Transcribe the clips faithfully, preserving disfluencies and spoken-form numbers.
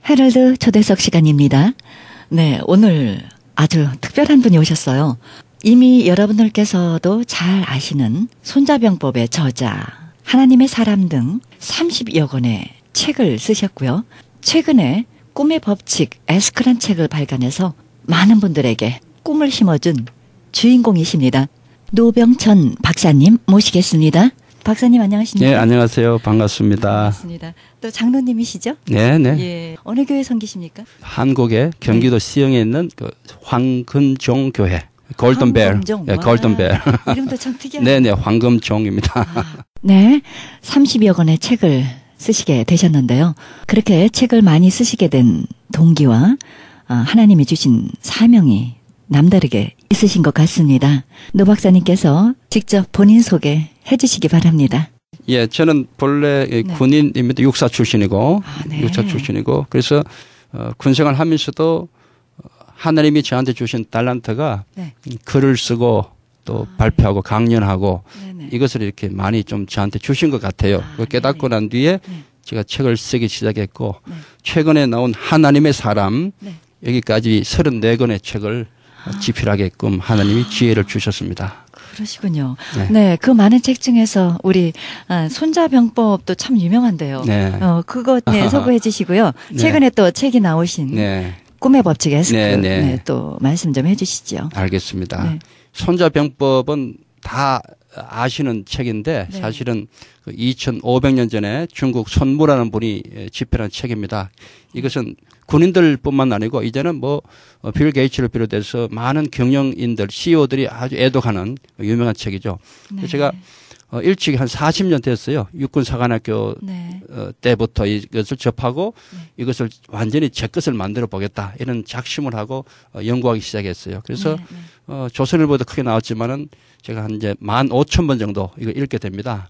헤럴드 초대석 시간입니다. 네, 오늘 아주 특별한 분이 오셨어요. 이미 여러분들께서도 잘 아시는 손자병법의 저자, 하나님의 사람 등 삼십여 권의 책을 쓰셨고요. 최근에 꿈의 법칙 에스크란 책을 발간해서 많은 분들에게 꿈을 심어준 주인공이십니다. 노병천 박사님 모시겠습니다. 박사님 안녕하십니까? 네, 안녕하세요. 반갑습니다. 반갑습니다. 또 장로님이시죠? 네, 네. 예. 어느 교회 섬기십니까? 한국의 경기도 네. 시흥에 있는 그 황금종 교회. 골든벨. 황금종. 예, 골든벨. 이름도 참 특이하네요. 네, 네. 황금종입니다. 아, 네. 삼십여 권의 책을 쓰시게 되셨는데요. 그렇게 책을 많이 쓰시게 된 동기와 하나님이 주신 사명이 남다르게 있으신 것 같습니다. 노 박사님께서 직접 본인 소개해 주시기 바랍니다. 예, 저는 본래 네. 군인입니다. 육사 출신이고, 아, 네. 육사 출신이고, 그래서 어, 군생활 하면서도 하나님이 저한테 주신 달란트가 네. 글을 쓰고 또 아, 발표하고 강연하고 네네. 이것을 이렇게 많이 좀 저한테 주신 것 같아요. 아, 깨닫고 네네. 난 뒤에 네. 제가 책을 쓰기 시작했고, 네. 최근에 나온 하나님의 사람, 네. 여기까지 서른네 권의 책을 아. 집필하게끔 하나님이 지혜를 주셨습니다. 그러시군요. 네. 네, 그 많은 책 중에서 우리 아, 손자병법도 참 유명한데요. 네. 어, 그거 네, 소개해 주시고요. 네. 최근에 또 책이 나오신 네, 꿈의 법칙 에스크 네, 네, 네. 또 말씀 좀 해주시죠. 알겠습니다. 네. 손자병법은 다 아시는 책인데 네. 사실은 그 이천오백 년 전에 중국 손무라는 분이 집필한 책입니다. 이것은 군인들뿐만 아니고 이제는 뭐 빌 게이츠를 비롯해서 많은 경영인들, 씨이오들이 아주 애독하는 유명한 책이죠. 네. 제가 어, 일찍 한 사십 년 됐어요. 육군사관학교 네. 어, 때부터 이것을 접하고 네. 이것을 완전히 제 것을 만들어 보겠다 이런 작심을 하고 어, 연구하기 시작했어요. 그래서 네, 네. 어, 조선일보도 크게 나왔지만은 제가 한 이제 만 오천 번 정도 이거 읽게 됩니다.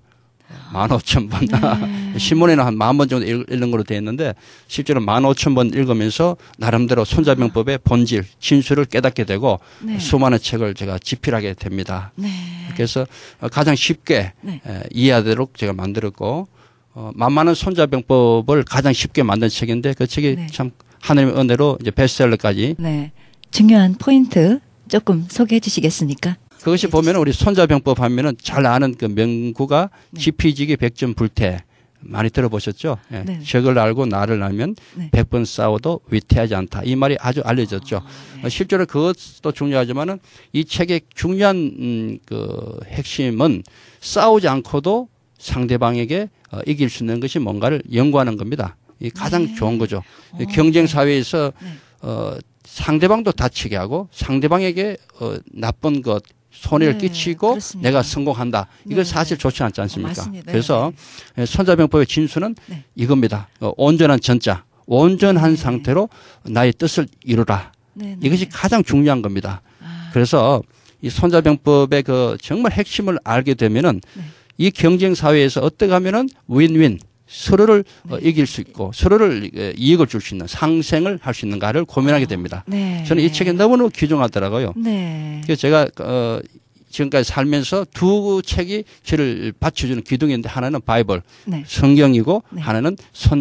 만 오천 번. 네. 신문에는 한 만 번 정도 읽, 읽는 걸로 되어 있는데 실제로 만 오천 번 읽으면서 나름대로 손자병법의 본질, 진술을 깨닫게 되고 네. 수많은 책을 제가 집필하게 됩니다. 네. 그래서 가장 쉽게 네. 에, 이해하도록 제가 만들었고 어, 만만한 손자병법을 가장 쉽게 만든 책인데 그 책이 네. 참 하나님의 은혜로 이제 베스트셀러까지. 네. 중요한 포인트 조금 소개해 주시겠습니까? 그것이 보면 우리 손자병법 하면은 잘 아는 그 명구가 네. 지피지기 백전 불태 많이 들어보셨죠? 예. 네. 적을 알고 나를 알면 네. 백 번 싸워도 위태하지 않다. 이 말이 아주 알려졌죠. 아, 네. 어, 실제로 그것도 중요하지만은 이 책의 중요한 음, 그 핵심은 싸우지 않고도 상대방에게 어, 이길 수 있는 것이 뭔가를 연구하는 겁니다. 이 가장 네. 좋은 거죠. 어. 경쟁 사회에서 네. 어, 상대방도 다치게 하고 상대방에게 어, 나쁜 것 손해를 네, 끼치고 그렇습니다. 내가 성공한다. 이건 네, 사실 네. 좋지 않지 않습니까? 어, 맞습니다. 그래서 네, 손자병법의 진수는 네. 이겁니다. 어, 온전한 전자, 온전한 네. 상태로 나의 뜻을 이루라. 네, 네. 이것이 가장 중요한 겁니다. 아, 그래서 이 손자병법의 그 정말 핵심을 알게 되면은 네. 이 경쟁 사회에서 어떻게 하면은 윈윈 서로를 어, 네. 이길 수 있고 서로를 에, 이익을 줄 수 있는 상생을 할 수 있는가를 고민하게 됩니다. 네. 저는 이 책이 너무너무 귀중하더라고요. 네. 그래서 제가 어, 지금까지 살면서 두 책이 저를 받쳐주는 기둥인데 하나는 바이블, 네. 성경이고 네. 하나는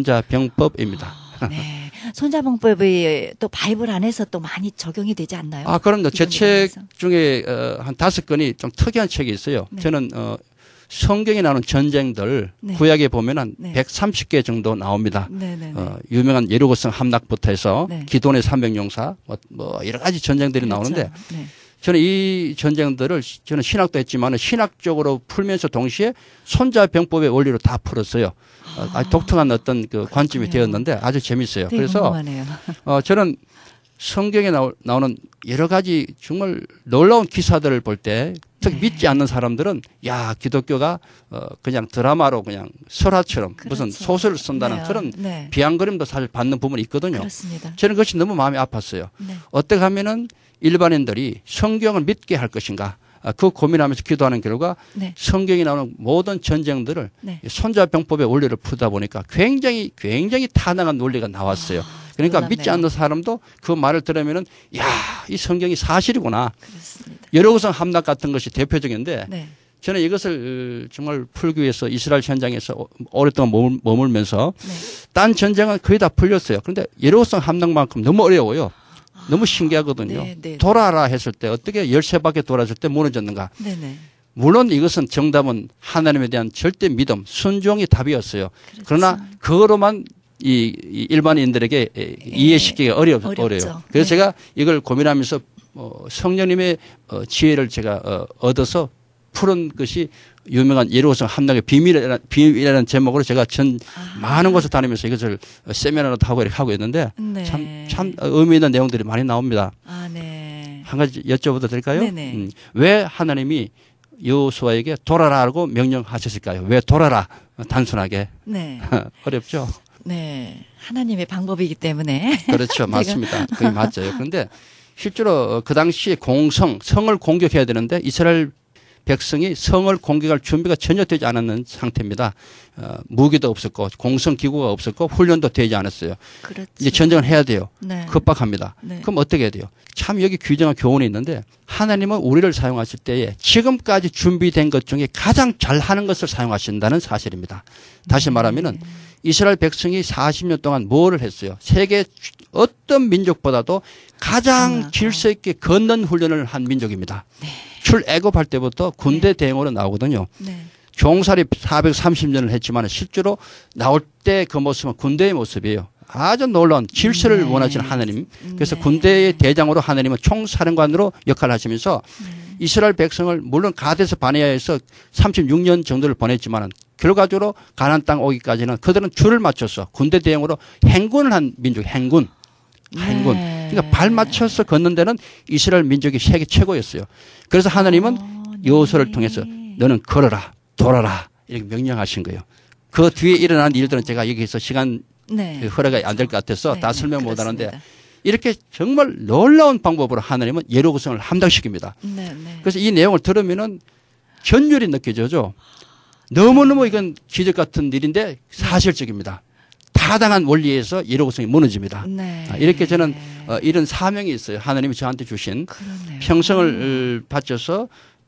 손자병법입니다. 네. 손자병법이 또 바이블 안에서 또 많이 적용이 되지 않나요? 아, 그럼요. 제 책 기독교에서. 중에 어, 한 다섯 건이 좀 특이한 책이 있어요. 네. 저는 어, 성경에 나오는 전쟁들 네. 구약에 보면 한 네. 백삼십 개 정도 나옵니다. 네네네. 어, 유명한 예루고성 함락부터 해서 네. 기돈의 삼백용사 뭐, 뭐 여러 가지 전쟁들이 그렇죠. 나오는데 네. 저는 이 전쟁들을 저는 신학도 했지만 신학적으로 풀면서 동시에 손자병법의 원리로 다 풀었어요. 어, 아주 독특한 어떤 그 관점이 되었는데 아주 재밌어요. 되게 그래서 궁금하네요. 어, 저는 성경에 나오, 나오는 여러 가지 정말 놀라운 기사들을 볼 때 특히 네. 믿지 않는 사람들은 야 기독교가 어, 그냥 드라마로 그냥 설화처럼 무슨 그렇죠. 소설을 쓴다는 네. 그런 네. 비아냥거림도 사실 받는 부분이 있거든요. 그렇습니다. 저는 그것이 너무 마음이 아팠어요. 네. 어떻게 하면은 일반인들이 성경을 믿게 할 것인가 아, 그 고민하면서 기도하는 결과 네. 성경이 나오는 모든 전쟁들을 네. 손자병법의 원리를 풀다 보니까 굉장히 굉장히 타당한 논리가 나왔어요. 그러니까 놀랍네요. 믿지 않는 사람도 그 말을 들으면은 야, 이 성경이 사실이구나. 그렇습니다. 여러고성 함락 같은 것이 대표적인데 네. 저는 이것을 정말 풀기 위해서 이스라엘 현장에서 오랫동안 머물, 머물면서 네. 딴 전쟁은 거의 다 풀렸어요. 그런데 예루살렘 함락만큼 너무 어려워요. 너무 신기하거든요. 네, 네, 돌아라 했을 때 어떻게 열세 바퀴 돌았을 때 무너졌는가. 네네. 물론 이것은 정답은 하나님에 대한 절대 믿음, 순종이 답이었어요. 그렇죠. 그러나 그거로만 이, 이 일반인들에게 에, 이해시키기가 어려, 어렵죠. 어려요. 그래서 네. 제가 이걸 고민하면서 어, 성령님의 어, 지혜를 제가 어, 얻어서 푸른 것이 유명한 예루살렘 함락의 비밀이라는, 비밀이라는 제목으로 제가 전 아. 많은 곳을 다니면서 이것을 세미나로도 하고 이렇게 하고 있는데 네. 참, 참 의미 있는 내용들이 많이 나옵니다. 아, 네. 한 가지 여쭤봐도 될까요? 네네. 음, 왜 하나님이 여호수아에게 돌아라고 명령하셨을까요? 왜 돌아라? 단순하게. 네. 어렵죠? 네. 하나님의 방법이기 때문에. 그렇죠. 맞습니다. 그게 맞아요. 그런데 실제로 그 당시에 공성, 성을 공격해야 되는데 이스라엘 백성이 성을 공격할 준비가 전혀 되지 않았는 상태입니다. 어, 무기도 없었고 공성 기구가 없었고 훈련도 되지 않았어요. 그렇죠. 이제 전쟁을 해야 돼요. 네. 급박합니다. 네. 그럼 어떻게 해야 돼요? 참 여기 규정과 교훈이 있는데 하나님은 우리를 사용하실 때에 지금까지 준비된 것 중에 가장 잘하는 것을 사용하신다는 사실입니다. 다시 말하면은 이스라엘 백성이 사십 년 동안 뭐를 했어요? 세계 어떤 민족보다도 가장 질서 있게 걷는 훈련을 한 민족입니다. 네. 출애굽할 때부터 군대 대행으로 나오거든요. 네. 종살이 사백삼십 년을 했지만 실제로 나올 때 그 모습은 군대의 모습이에요. 아주 놀라운 질서를 네. 원하시는 하나님. 그래서 네. 군대의 대장으로 하나님은 총사령관으로 역할을 하시면서 네. 이스라엘 백성을 물론 가데스 바네아에서 삼십육 년 정도를 보냈지만 결과적으로 가나안 땅 오기까지는 그들은 줄을 맞춰서 군대 대행으로 행군을 한 민족, 행군. 행군. 네. 그러니까 발 맞춰서 걷는 데는 이스라엘 민족이 세계 최고였어요. 그래서 하나님은 어, 네. 여호수아를 통해서 너는 걸어라, 돌아라 이렇게 명령하신 거예요. 그 뒤에 일어난 일들은 제가 여기서 시간 네. 허락이 안 될 것 같아서 네, 다 네, 설명 못 하는데 그렇습니다. 이렇게 정말 놀라운 방법으로 하나님은 예루살렘을 함락시킵니다. 네, 네. 그래서 이 내용을 들으면은 전율이 느껴져죠. 너무너무 이건 기적 같은 일인데 사실적입니다. 타당한 원리에서 예루살렘이 무너집니다. 네. 아, 이렇게 저는 어, 이런 사명이 있어요. 하나님이 저한테 주신 그러네요. 평생을 바쳐서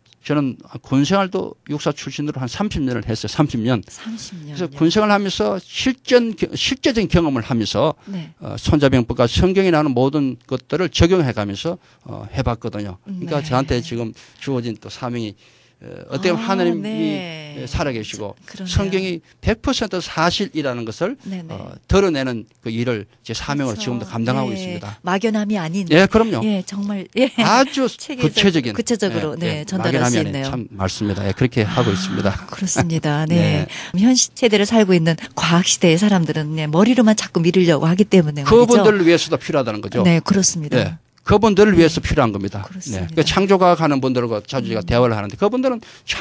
저는 군생활도 육사 출신으로 한 삼십 년을 했어요. 삼십 년. 삼십 년. 그래서 군생활을 하면서 실전, 실제적인 경험을 하면서 네. 어, 손자병법과 성경에 나오는 모든 것들을 적용해 가면서 어, 해봤거든요. 그러니까 네. 저한테 지금 주어진 또 사명이 어, 어떻게 보면 아, 하나님이 네. 살아계시고 그러네요. 성경이 백 퍼센트 사실이라는 것을 네네. 어, 드러내는 그 일을 제 사명으로 그렇죠. 지금도 감당하고 네. 있습니다. 막연함이 아닌. 예, 그럼요. 예, 정말 예. 아주 체계적- 구체적인 구체적으로 네, 전달할 막연함이 수 아닌 있네요. 참 맞습니다. 예, 그렇게 하고 있습니다. 아, 그렇습니다. 네. 현 세대를 살고 있는 과학 시대의 사람들은 네, 머리로만 자꾸 밀으려고 하기 때문에 말이죠. 그분들을 위해서도 필요하다는 거죠. 네, 그렇습니다. 네. 그분들을 위해서 필요한 겁니다. 그렇습니다. 네. 그 창조과학 하는 분들과 자주 제가 대화를 하는데 그분들은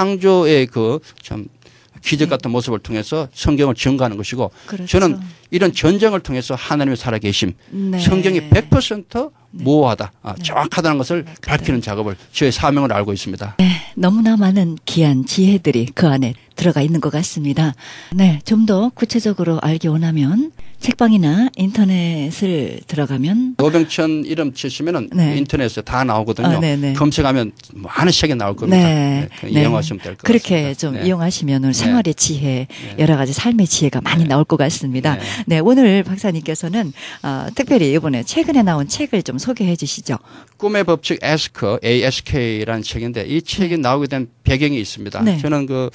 창조의 그 참 기적 같은 모습을 통해서 성경을 증거하는 것이고 그렇죠. 저는 이런 전쟁을 통해서 하나님의 살아계심 네. 성경이 백 퍼센트 모호하다, 아, 정확하다는 것을 네, 밝히는 작업을 저의 사명을 알고 있습니다. 네, 너무나 많은 귀한 지혜들이 그 안에 들어가 있는 것 같습니다. 네, 좀 더 구체적으로 알기 원하면 책방이나 인터넷을 들어가면 노병천 이름 치시면은 네. 인터넷에 다 나오거든요. 아, 네네. 검색하면 많은 책이 나올 겁니다. 네, 네, 네. 이용하시면 될 것 같습니다. 그렇게 좀 네. 이용하시면 오늘 생활의 지혜, 네. 여러 가지 삶의 지혜가 많이 네. 나올 것 같습니다. 네. 네, 오늘 박사님께서는 어, 특별히 이번에 최근에 나온 책을 좀 소개해 주시죠. 꿈의 법칙 에스크, 에이에스케이라는 책인데 이 책이 나오게 된 배경이 있습니다. 네. 저는 그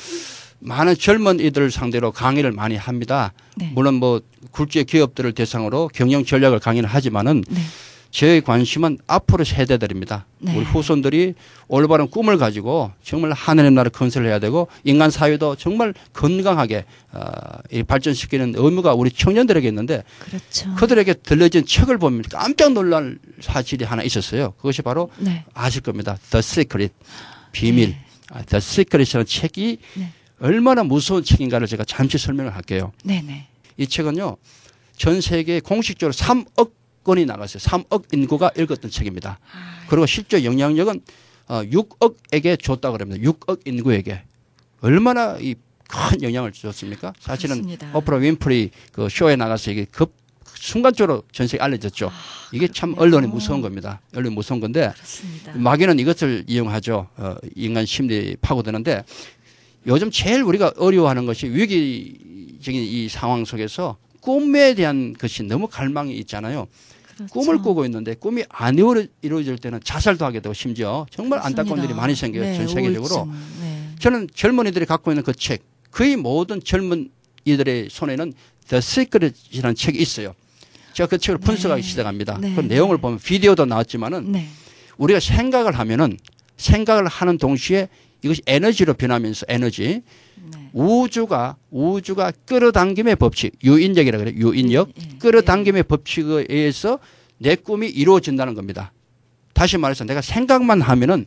많은 젊은이들을 상대로 강의를 많이 합니다. 네. 물론 뭐 굴지의 기업들을 대상으로 경영 전략을 강의를 하지만은 네. 제 관심은 앞으로 세대들입니다. 네. 우리 후손들이 올바른 꿈을 가지고 정말 하나님 나라 건설을 해야 되고 인간 사회도 정말 건강하게 어, 이 발전시키는 의무가 우리 청년들에게 있는데 그렇죠. 그들에게 들려진 책을 보면 깜짝 놀랄 사실이 하나 있었어요. 그것이 바로 네. 아실 겁니다. The Secret, 비밀. 네. 아, The Secret이라는 책이 네. 얼마나 무서운 책인가를 제가 잠시 설명을 할게요. 네, 네. 이 책은요. 전 세계에 공식적으로 삼억 권이 나갔어요. 삼억 인구가 읽었던 책입니다. 아, 그리고 실제 영향력은 어, 육억에게 줬다고 그럽니다. 육억 인구에게. 얼마나 이 큰 영향을 줬습니까? 사실은 그렇습니다. 오프라 윈프리 그 쇼에 나가서 이게 급 순간적으로 전 세계에 알려졌죠. 아, 이게 참 그렇군요. 언론이 무서운 겁니다. 언론이 무서운 건데 그렇습니다. 마귀는 이것을 이용하죠. 어, 인간 심리 파고드는데 요즘 제일 우리가 어려워하는 것이 위기적인 이 상황 속에서 꿈에 대한 것이 너무 갈망이 있잖아요. 그렇죠. 꿈을 꾸고 있는데 꿈이 안 이루어- 이루어질 때는 자살도 하게 되고 심지어 정말 그렇습니다. 안타까운 일이 많이 생겨요. 네, 전 세계적으로. 우울증. 네. 저는 젊은이들이 갖고 있는 그 책, 거의 모든 젊은이들의 손에는 The Secret이라는 책이 있어요. 제가 그 책을 네. 분석하기 시작합니다. 네. 그 내용을 보면 비디오도 나왔지만은 네. 우리가 생각을 하면은 생각을 하는 동시에 이것이 에너지로 변하면서 에너지 네. 우주가 우주가 끌어당김의 법칙 유인력이라 그래요. 유인력 예, 예, 끌어당김의 법칙에 의해서 내 꿈이 이루어진다는 겁니다. 다시 말해서 내가 생각만 하면은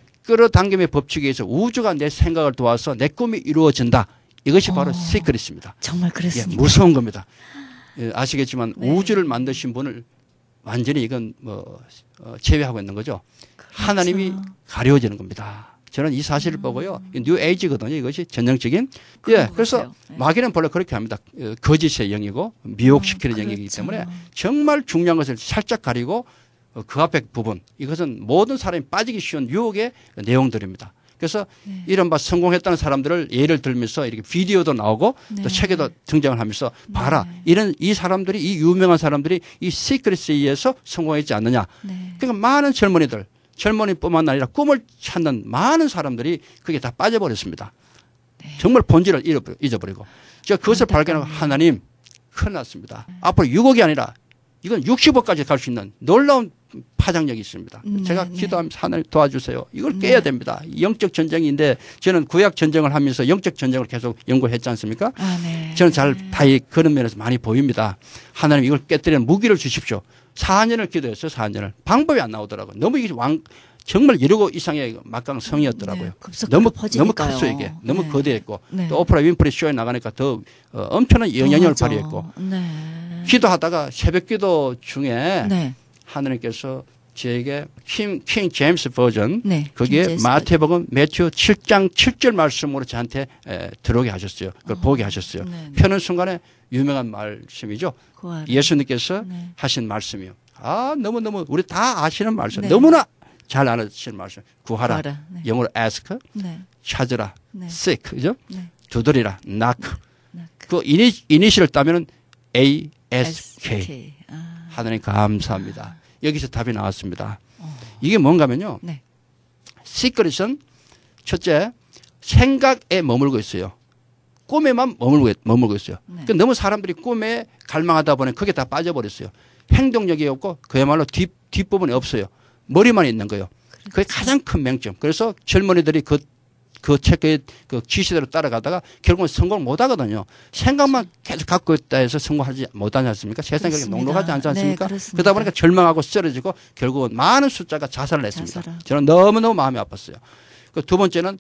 끌어당김의 법칙에 의해서 우주가 내 생각을 도와서 내 꿈이 이루어진다. 이것이 바로 어. 시크릿입니다. 정말 예, 그렇습니다. 무서운 겁니다. 예, 아시겠지만 네. 우주를 만드신 분을 완전히 이건 뭐 어, 제외하고 있는 거죠. 그렇죠. 하나님이 가려지는 겁니다. 저는 이 사실을 음. 보고요. 이 뉴 에이지거든요. 이것이 전형적인. 그런 예, 것 그래서 같아요. 네. 마귀는 본래 그렇게 합니다. 어, 거짓의 영이고 미혹시키는 어, 영이기 그렇죠. 때문에 정말 중요한 것을 살짝 가리고 어, 그 앞에 부분 이것은 모든 사람이 빠지기 쉬운 유혹의 내용들입니다. 그래서 네. 이른바 성공했다는 사람들을 예를 들면서 이렇게 비디오도 나오고 네. 또 책에도 등장을 하면서 봐라. 네. 이런 이 사람들이 이 유명한 사람들이 이 시크릿에 의해서 성공했지 않느냐. 네. 그러니까 많은 젊은이들 젊은이뿐만 아니라 꿈을 찾는 많은 사람들이 그게 다 빠져버렸습니다. 네. 정말 본질을 잃어버려- 잊어버리고 제가 그것을 발견하고 안타깝네요. 하나님 큰일 났습니다. 앞으로 육억이 아니라 이건 육십억까지 갈 수 있는 놀라운 파장력이 있습니다. 네, 제가 네. 기도하면서 하나님 도와주세요. 이걸 네. 깨야 됩니다. 영적 전쟁인데 저는 구약 전쟁을 하면서 영적 전쟁을 계속 연구했지 않습니까? 아, 네. 저는 잘 다이 그런 면에서 많이 보입니다. 하나님 이걸 깨뜨리는 무기를 주십시오. 사 년을 기도했어요. 사 년을. 방법이 안 나오더라고요. 너무 이게 왕 정말 이러고 이상의 막강성이었더라고요. 네, 급속도로 너무 너무 퍼지니까요. 컸어요 이게. 너무 네. 거대했고 네. 또 오프라 윈프리 쇼에 나가니까 더 어, 엄청난 영향력을 맞아. 발휘했고 네. 기도하다가 새벽기도 중에 네. 하나님께서 저에게 킹, 킹 제임스 버전 네. 거기에 킹 제임스 마태복음 매튜 칠 장 칠 절 말씀으로 저한테 에, 들어오게 하셨어요. 그걸 어, 보게 하셨어요. 네, 네. 펴는 순간에 유명한 말씀이죠. 구하라. 예수님께서 네. 하신 말씀이요. 아 너무너무 우리 다 아시는 말씀. 네. 너무나 잘 아시는 말씀. 구하라. 구하라. 네. 영어로 ask, 네. 찾으라, 네. seek, 그죠? 네. 두드리라, knock. 네. 그 이니, 이니시를 따면은 A, S, K. 에스케이. 아. 하나님 감사합니다. 여기서 답이 나왔습니다. 어. 이게 뭔가면요. 네. 시크릿은 첫째 생각에 머물고 있어요. 꿈에만 머물고, 머물고 있어요. 네. 그 너무 사람들이 꿈에 갈망하다 보니 그게 다 빠져버렸어요. 행동력이 없고 그야말로 뒷, 뒷부분이 없어요. 머리만 있는 거예요. 그게 가장 큰 맹점. 그래서 젊은이들이 그, 그 책의 그 지시대로 따라가다가 결국은 성공을 못 하거든요. 생각만 계속 갖고 있다 해서 성공하지 못하지 않습니까? 세상이 그렇게 그렇습니다. 녹록하지 않지 않습니까? 네, 그렇습니다. 그러다 보니까 절망하고 쓰러지고 결국은 많은 숫자가 자살을 했습니다. 자살을. 저는 너무너무 마음이 아팠어요. 그 두 번째는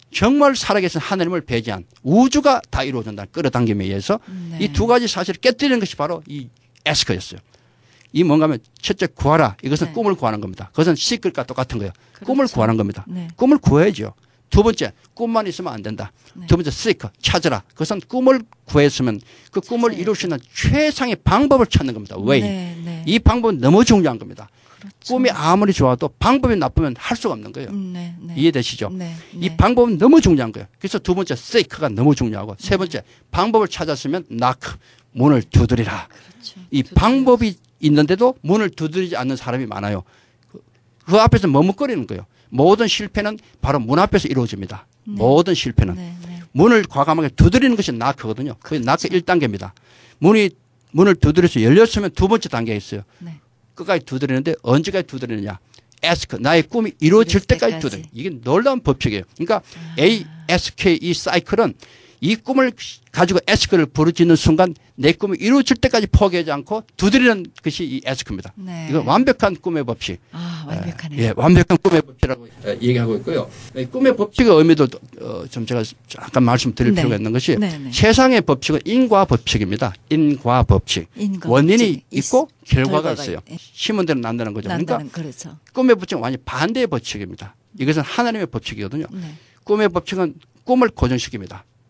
정말 살아계신 하나님을 배제한 우주가 다 이루어진다. 끌어당김에 의해서 네. 이 두 가지 사실을 깨뜨리는 것이 바로 이 에스커였어요. 이 뭔가 하면 첫째 구하라. 이것은 네. 꿈을 구하는 겁니다. 그것은 시크릿과 똑같은 거예요. 그렇죠. 꿈을 구하는 겁니다. 네. 꿈을 구해야죠. 두 번째 꿈만 있으면 안 된다. 네. 두 번째 seek 찾으라. 그것은 꿈을 구했으면 그 꿈을 찾아야죠. 이룰 수 있는 최상의 방법을 찾는 겁니다. way. 네. 네. 이 방법은 너무 중요한 겁니다. 그렇죠. 꿈이 아무리 좋아도 방법이 나쁘면 할 수가 없는 거예요. 음, 네. 네. 이해되시죠? 네. 이 네. 방법은 너무 중요한 거예요. 그래서 두 번째 seek가 너무 중요하고 세 번째 방법을 찾았으면 knock 문을 두드리라. 그렇죠. 이 두드려요. 방법이 있는데도 문을 두드리지 않는 사람이 많아요. 그, 그 앞에서 머뭇거리는 거예요. 모든 실패는 바로 문 앞에서 이루어집니다. 네. 모든 실패는. 네. 네. 문을 과감하게 두드리는 것이 knock거든요. 그게 knock 그렇죠. 일 단계입니다. 문이, 문을 두드려서 열렸으면 두 번째 단계가 있어요. 네. 끝까지 두드리는데 언제까지 두드리느냐. ask, 나의 꿈이 이루어질 이룰 때까지 때까지. 두드리. 이게 놀라운 법칙이에요. 그러니까 아. A, S, K 이 사이클은 이 꿈을 가지고 에스크를 부르짖는 순간 내 꿈이 이루어질 때까지 포기하지 않고 두드리는 것이 이 에스크입니다. 네. 이건 완벽한 꿈의 법칙. 아, 완벽하네요. 예, 완벽한 꿈의 법칙이라고 얘기하고 있고요. 이 꿈의 법칙의 의미도 어, 좀 제가 잠깐 말씀드릴 네. 필요가 있는 것이 네, 네. 세상의 법칙은 인과 법칙입니다. 인과 법칙. 인과 원인이 법칙이 있고 있- 결과가 결과가 있어요. 있- 심은 대로 난다는 거죠. 그러니까 난다는 그렇죠. 꿈의 법칙은 완전 반대의 법칙입니다. 이것은 하나님의 법칙이거든요. 네. 꿈의 법칙은 꿈을 고정시킵니다.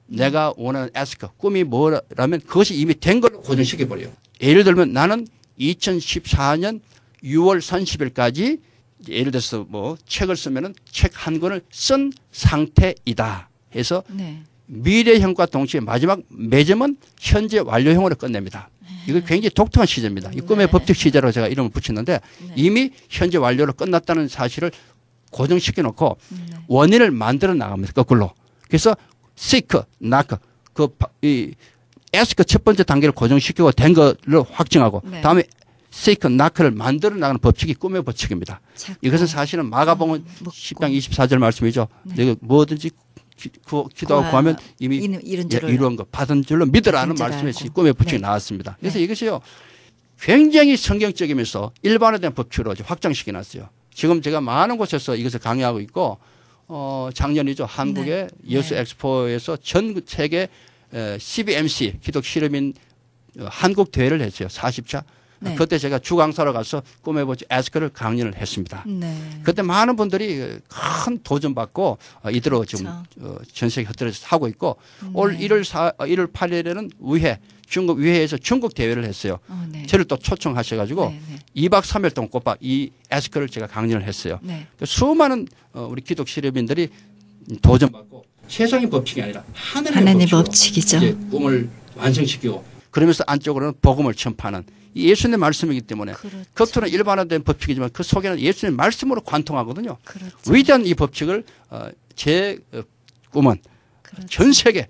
내가 원하는 에스크, 꿈이 뭐라면 그것이 이미 된 걸로 고정시켜버려요. 예를 들면 나는 이천십사 년 유월 삼십 일까지 예를 들어서 뭐 책을 쓰면은 책 한 권을 쓴 상태이다 해서 네. 미래형과 동시에 마지막 매점은 현재 완료형으로 끝냅니다. 이거 굉장히 독특한 시제입니다. 이 꿈의 네. 법칙 시제로 제가 이름을 붙였는데 네. 이미 이미 현재 완료로 끝났다는 사실을 고정시켜 놓고 네. 원인을 만들어 나갑니다. 거꾸로. 그래서 seek, knock, 그, 이, ask 첫 번째 단계를 고정시키고 된 걸로 확증하고 네. 다음에 seek, knock를 만들어 나가는 법칙이 꿈의 법칙입니다. 자꾸. 이것은 사실은 마가복음 묻고. 십 장 이십사 절 말씀이죠. 네. 내가 뭐든지 기, 구, 기도하고 구하- 구하면 이미 이는- 이룬 예, 줄을 이루은 거 받은 줄로 믿으라는 믿은 줄 말씀이 알고. 꿈의 법칙이 네. 나왔습니다. 그래서 네. 이것이요. 굉장히 성경적이면서 일반화된 법칙으로 확장시켜 놨어요. 지금 제가 많은 곳에서 이것을 강의하고 있고 어, 작년이죠. 한국의 네. 예수 네. 엑스포에서 전 세계 씨비엠씨 기독 실험인 어, 한국 대회를 했어요. 사십 차. 네. 그때 제가 주강사로 가서 꿈의 법칙 에스크를 강연을 했습니다. 네. 그때 많은 분들이 큰 도전받고 어, 이대로 지금 어, 전 세계 흩어져서 하고 있고 올 네. 일월 사, 어, 일월 팔 일에는 위회 중국 위회에서 중국 대회를 했어요. 어, 네. 저를 또 초청하셔가지고 네, 네. 이 박 삼 일 동안 꼬박 이 에스크를 제가 강연을 했어요. 네. 그 수많은 어, 우리 기독 실험인들이 도전받고 세상의 법칙이 아니라 하나님의, 하나님의 법칙으로 법칙이죠. 이제 꿈을 완성시키고 그러면서 안쪽으로는 복음을 전파하는 이 예수님의 말씀이기 때문에 그렇죠. 겉으로는 일반화된 법칙이지만 그 속에는 예수님의 말씀으로 관통하거든요. 그렇죠. 위대한 이 법칙을 어, 제 어, 꿈은 그렇죠. 전 세계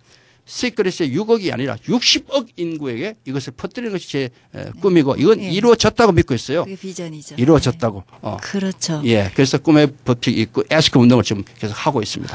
시크릿의 육억이 아니라 육십억 인구에게 이것을 퍼뜨리는 것이 제 에, 꿈이고 이건 네. 이루어졌다고 믿고 있어요. 그게 비전이죠. 이루어졌다고. 어. 네. 그렇죠. 예, 그래서 꿈의 법칙이 있고 에스크 운동을 지금 계속 하고 있습니다.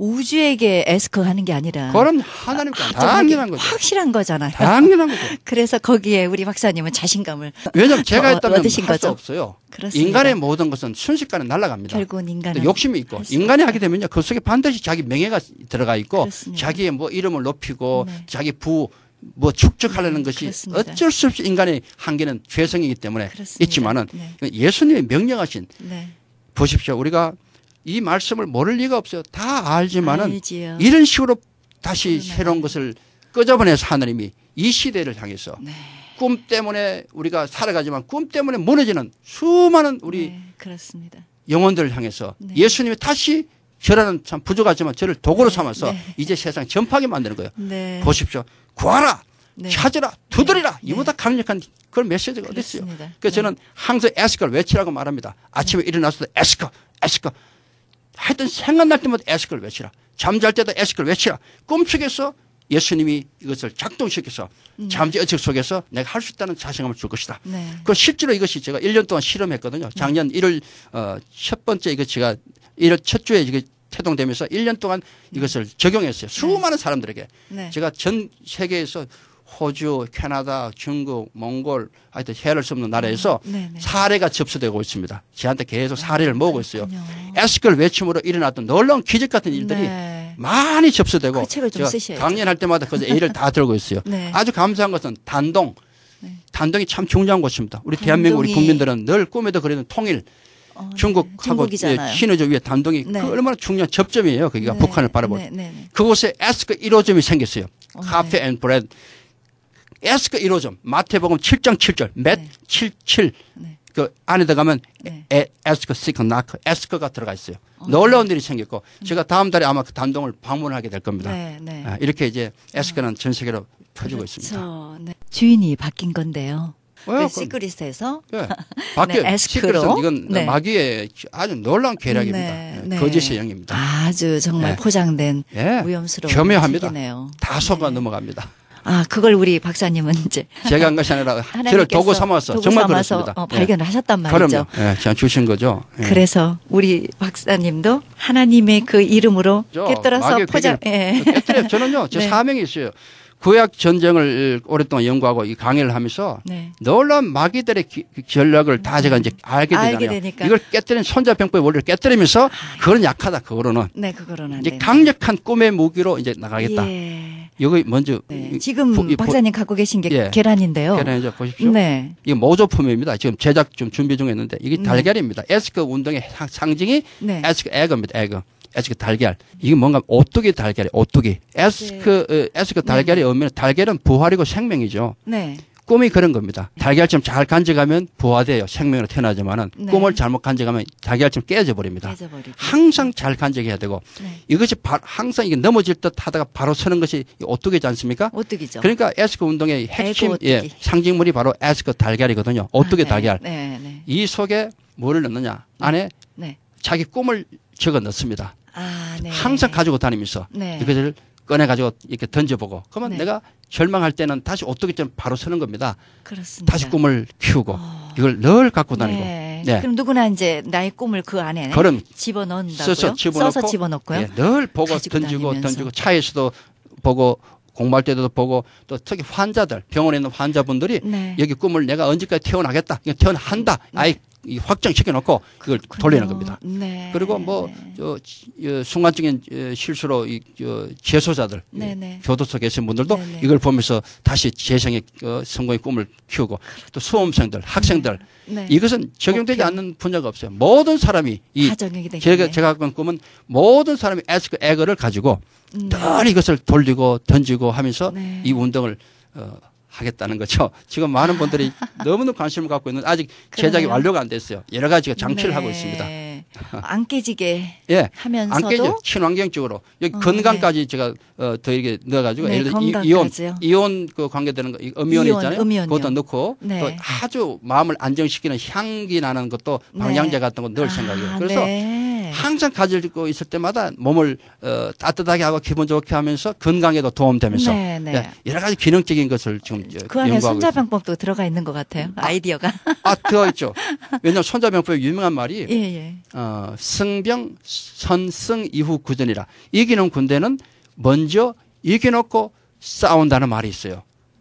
우주에게 에스크 하는 게 아니라 그건 하나님께 아, 당연한 거죠. 확실한 거잖아요. 당연한 거죠. 그래서 거기에 우리 박사님은 자신감을 왜냐하면 제가 어, 했다면 얻으신 할 수 거죠? 없어요. 그렇습니다. 인간의 모든 것은 순식간에 날아갑니다. 결국은 인간은 욕심이 있고 할수 인간이 없죠. 하게 되면요 그 속에 반드시 자기 명예가 들어가 있고 그렇습니다. 자기의 뭐 이름을 높이고 네. 자기 부 뭐 축적하려는 네, 것이 그렇습니다. 어쩔 수 없이 인간의 한계는 죄성이기 때문에 그렇습니다. 있지만은 네. 예수님이 명령하신 네. 보십시오 우리가 이 말씀을 모를 리가 없어요. 다 알지만은 알지요. 이런 식으로 다시 그러나. 새로운 것을 끄집어내서 하나님이 이 시대를 향해서 네. 꿈 때문에 우리가 살아가지만 꿈 때문에 무너지는 수많은 우리 네, 그렇습니다. 영혼들을 향해서 네. 예수님이 다시 저라는 참 부족하지만 저를 도구로 네, 삼아서 네. 이제 세상 전파하게 만드는 거예요. 네. 보십시오. 구하라. 네. 찾으라. 두드리라. 네. 이보다 강력한 그런 메시지가 어디 있어요. 그렇습니다. 그래서 네. 저는 항상 에스크를 외치라고 말합니다. 아침에 일어나서도 에스크, 에스크. 하여튼 생각날 때마다 에스크를 외치라. 잠잘 때도 에스크를 외치라. 꿈속에서 예수님이 이것을 작동시켜서 잠재 의식 속에서 내가 할 수 있다는 자신감을 줄 것이다. 네. 그 실제로 이것이 제가 일 년 동안 실험했거든요. 작년 일월 어, 첫 번째 이거 제가 일월 첫 주에 이게 태동되면서 일 년 동안 이것을 적용했어요. 수많은 사람들에게. 네. 제가 전 세계에서 호주, 캐나다, 중국, 몽골 하여튼 헤아릴 수 없는 나라에서 네, 네. 사례가 접수되고 있습니다. 저한테 계속 사례를 모으고 있어요. 그렇군요. 에스크를 외침으로 일어났던 놀라운 기적 같은 일들이 네. 많이 접수되고 그 책을 좀 제가 쓰셔야죠. 강연할 때마다 그 A를 다 들고 있어요. 네. 아주 감사한 것은 단동. 네. 단동이 참 중요한 곳입니다. 우리 대한민국 우리 단동이- 국민들은 늘 꿈에도 그리는 통일, 어, 네. 중국하고 중국이잖아요. 신의주 위에 단동이 네. 그 얼마나 중요한 접점이에요. 거기가 네. 북한을 바라볼. 네, 네, 네. 그곳에 에스크 일 호점이 생겼어요. 어, 카페 앤 브레드. 에스크 일 호점. 마태복음 칠 장 칠 절. 맷 네. 칠십칠. 네. 그 안에 들어가면 네. 에, 에스크, 시크, 나크, 에스크가 들어가 있어요. 놀라운 일이 생겼고 제가 다음 달에 아마 그 단동을 방문하게 될 겁니다. 네, 네. 아, 이렇게 이제 에스크는 전 세계로 퍼지고 있습니다. 그렇죠. 네. 주인이 바뀐 건데요. 왜요? 그 시크릿에서 예. 밖에 네, 에스크로. 시크릿은 이건 네. 마귀의 아주 놀라운 계략입니다. 네, 예, 네. 거짓의 영입니다. 아주 정말 네. 포장된 예. 위험스러운 교묘합니다. 책이네요. 다 속아 네. 넘어갑니다. 아, 그걸 우리 박사님은 이제 제가 한 것이 아니라 저를 하나님께서 도구 삼아서 도구 정말 삼아서, 그렇습니다. 어, 발견을 하셨단 말이죠. 그럼요. 예, 제가 주신 거죠. 예. 그래서 우리 박사님도 하나님의 그 이름으로 저 꿰뚫어서 마귀의 포장. 예. 괴계를 깨뜨려. 저는요, 제 네. 사명이 있어요. 구약 전쟁을 오랫동안 연구하고 이 강의를 하면서 네. 놀라운 마귀들의 기, 전략을 다 제가 이제 알게 되잖아요. 알게 되니까. 이걸 깨뜨린 손자병법의 원리를 깨뜨리면서 그건 약하다. 그거로는 네, 그거로는 안 이제 된다. 강력한 꿈의 무기로 이제 나가겠다. 예. 여기 먼저 네. 이- 지금 보- 이 보- 박사님 갖고 계신 게 예. 계란인데요. 계란 이제 보십시오. 네. 이게 모조품입니다. 지금 제작 좀 준비 중에 있는데 이게 네. 달걀입니다. 에스크 운동의 상- 상징이 네. 에스크 에그입니다. 에그. 에스크 달걀. 이게 뭔가 오뚜기 달걀이 오뚜기. 에스크 네. 에스크 달걀이 오면 달걀은 부활이고 생명이죠. 네. 꿈이 그런 겁니다. 달걀처럼 잘 간직하면 부화돼요. 생명으로 태어나지만은 네. 꿈을 잘못 간직하면 달걀처럼 깨져 버립니다. 항상 잘 간직해야 되고 네. 이것이 바, 항상 이게 넘어질 듯 하다가 바로 서는 것이 오뚜기지 않습니까? 오뚜기죠. 그러니까 에스크 운동의 핵심 예, 상징물이 바로 에스크 달걀이거든요. 오뚜기 아, 네. 달걀. 네, 네. 이 속에 뭐를 넣느냐? 안에 네. 자기 꿈을 적어 넣습니다. 아, 네. 항상 가지고 다니면서 네. 이것을 꺼내가지고 이렇게 던져보고 그러면 네. 내가 절망할 때는 다시 오뚜기처럼 바로 서는 겁니다. 그렇습니다. 다시 꿈을 키우고 어. 이걸 늘 갖고 다니고. 네. 네. 그럼 누구나 이제 나의 꿈을 그 안에 그럼 집어넣는다고요? 써서 집어넣고 써서 집어넣고요. 예, 늘 보고 던지고 다니면서. 던지고 차에서도 보고 공부할 때도 보고 또 특히 환자들 병원에 있는 환자분들이 네. 여기 꿈을 내가 언제까지 태어나겠다. 태어난다. 네. 아이 이 확정시켜 놓고 그걸 그렇군요. 돌리는 겁니다. 네. 그리고 뭐 저 순간적인 실수로 이 저 재소자들 네, 네. 교도소 계신 분들도 네, 네. 이걸 보면서 다시 재생의 어, 성공의 꿈을 키우고 또 수험생들, 학생들 네. 네. 이것은 적용되지 목표. 않는 분야가 없어요. 모든 사람이 이 제가 제가 갖고 있는 꿈은 모든 사람이 에스크 에그를 가지고 네. 늘 이것을 돌리고 던지고 하면서 네. 이 운동을 어, 하겠다는 거죠. 지금 많은 분들이 너무나 관심을 갖고 있는 아직 제작이 완료가 안 됐어요. 여러 가지가 장치를 네. 하고 있습니다. 안 깨지게 예, 하면서도 안 깨져. 친환경적으로 여기 어, 건강까지 네. 제가 어, 더 이렇게 넣어가지고 네, 예를 들어 이온 이온 그 관계되는 거 음이온 있잖아요. 음이온요. 그것도 넣고 네. 또 아주 마음을 안정시키는 향기 나는 것도 방향제 네. 같은 거 넣을 아, 생각이에요. 그래서 네. 항상 가지고 있을 때마다 몸을 어, 따뜻하게 하고 기분 좋게 하면서 건강에도 도움되면서 네, 네. 네, 여러 가지 기능적인 것을 지금 그 안에 손자병법도 들어가 있는 것 같아요. 아이디어가. 아, 들어있죠. 왜냐하면 손자병법의 유명한 말이 예, 예. 어, 승병 선승 이후 구전이라. 이기는 군대는 먼저 이겨놓고 싸운다는 말이 있어요.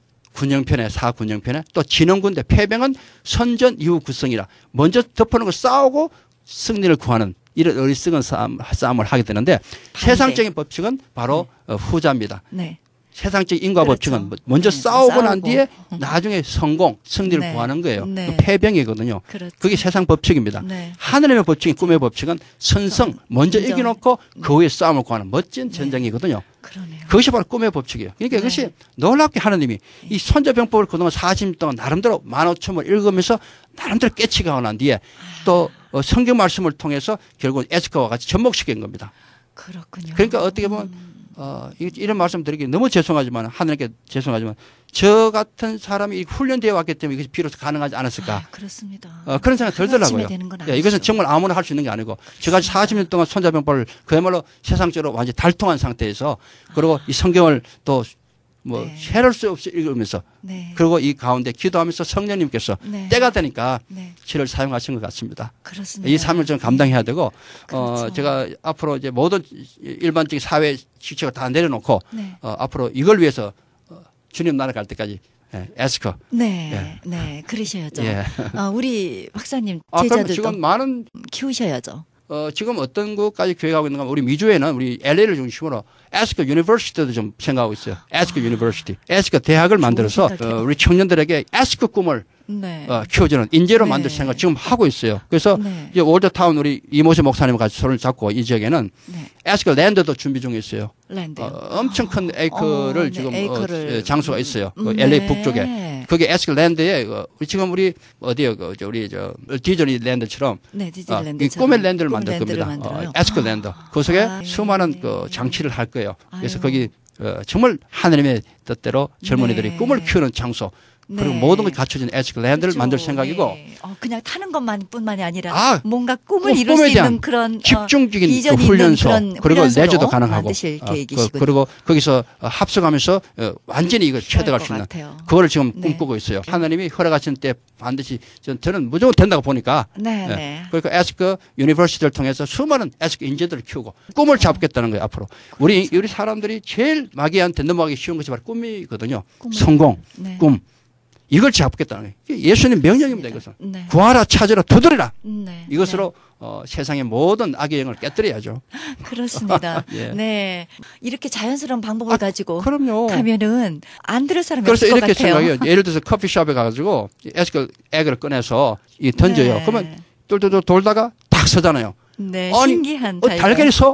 군영편에 사군영편에 또 지는 군대 패병은 선전 이후 구성이라. 먼저 덮어놓고 싸우고 승리를 구하는 이런 어리석은 싸움, 싸움을 하게 되는데 반대. 세상적인 법칙은 바로 네. 어, 후자입니다. 네. 세상적 인과 그렇죠. 법칙은 먼저 네. 싸우고, 싸우고 난 뒤에 나중에 성공, 승리를 네. 구하는 거예요. 네. 패병이거든요. 그렇죠. 그게 세상 법칙입니다. 네. 하늘의 법칙인 꿈의 법칙은 선성, 먼저 인정. 이겨놓고 그 후에 싸움을 구하는 멋진 전쟁이거든요. 그러네요. 그것이 바로 꿈의 법칙이에요. 그러니까 네. 이것이 놀랍게 하나님이 네. 이 손자병법을 그동안 사십 년 동안 나름대로 만 오천 번 읽으면서 나름대로 깨치가 난 뒤에 또 어, 성경 말씀을 통해서 결국 에스크와 같이 접목시킨 겁니다. 그렇군요. 그러니까 어떻게 보면 음. 어, 이런 말씀 드리기 너무 죄송하지만 하나님께 죄송하지만 저 같은 사람이 훈련되어 왔기 때문에 이것이 비로소 가능하지 않았을까. 아, 그렇습니다. 어, 그런 생각이 들더라고요. 예, 이것은 정말 아무나 할 수 있는 게 아니고 저같이 사십 년 동안 손자병법을 그야말로 세상적으로 완전히 달통한 상태에서 그리고 아. 이 성경을 또 뭐 네. 해를 수 없이 읽으면서 네. 그리고 이 가운데 기도하면서 성령님께서 네. 때가 되니까 네. 저를 사용하신 것 같습니다. 그렇습니다. 이 삶을 좀 감당해야 되고 그렇죠. 어 제가 앞으로 이제 모든 일반적인 사회 직책을 다 내려놓고 네. 어 앞으로 이걸 위해서 어 주님 나라 갈 때까지 예, 에스크. 네, 예. 네, 그러셔야죠. 예. 어, 우리 박사님 제자들도 아, 지금 많은 키우셔야죠. 어, 지금 어떤 것까지 계획하고 있는가 하면 우리 미주에는 우리 엘에이를 중심으로 에스크 유니버시티도 좀 생각하고 있어요. 에스크 아. 유니버시티. 에스크 대학을 만들어서 어, 우리 청년들에게 에스크 꿈을 네. 어, 키워주는 인재로 네. 만들 생각 지금 하고 있어요. 그래서 네. 이제 올드타운 우리 이모세 목사님과 같이 손을 잡고 이 지역에는 네. 에스크 랜드도 준비 중에 있어요. 랜드. 어, 엄청 큰 에이크를 어, 지금 네. 에이크를. 어, 장소가 있어요. 그 네. 엘에이 북쪽에. 그게 에스크 랜드에 어, 지금 우리 어디요? 그 우리 저 디즈니 랜드처럼 네, 디즈니 랜드 어, 꿈의 랜드를 만들 겁니다. 어, 에스크 랜드. 그 속에 아, 수많은 네. 그 장치를 할 거예요. 그래서 아유. 거기 어, 정말 하나님의 뜻대로 젊은이들이 네. 꿈을 키우는 장소. 그리고 네. 모든 게 갖춰진 에스크 랜드를 그렇죠. 만들 생각이고 네. 어, 그냥 타는 것만뿐만이 아니라 아, 뭔가 꿈을 이룰 수 있는 그런 집중적인 어, 그 훈련소 그리고 레저도 가능하고 어, 그, 그리고 거기서 합성하면서 어, 완전히 이걸 체득할 수 있는 같아요. 그거를 지금 네. 꿈꾸고 있어요. 하나님이 허락하신 때 반드시 저는 무조건 된다고 보니까 네, 네. 네. 그러니까 에스크 유니버시티를 통해서 수많은 에스크 인재들을 키우고 꿈을 잡겠다는 거예요. 앞으로 우리 우리 사람들이 제일 마귀한테 넘어가기 쉬운 것이 바로 꿈이거든요. 꿈을. 성공, 네. 꿈. 이걸 잡겠다는 거예요. 예수님 명령입니다. 이것은. 네. 구하라 찾으라 두드리라. 네. 이것으로 네. 어, 세상의 모든 악의 영을 깨뜨려야죠. 그렇습니다. 예. 네, 이렇게 자연스러운 방법을 아, 가지고 그럼요. 가면은 안 들을 사람이 그래서 없을 것 이렇게 같아요. 생각해요. 예를 들어서 커피숍에 가가지고 에스크 액을 꺼내서 이 던져요. 네. 그러면 똘똘똘 돌다가 딱 서잖아요. 네, 아니, 신기한 어, 달걀이 서?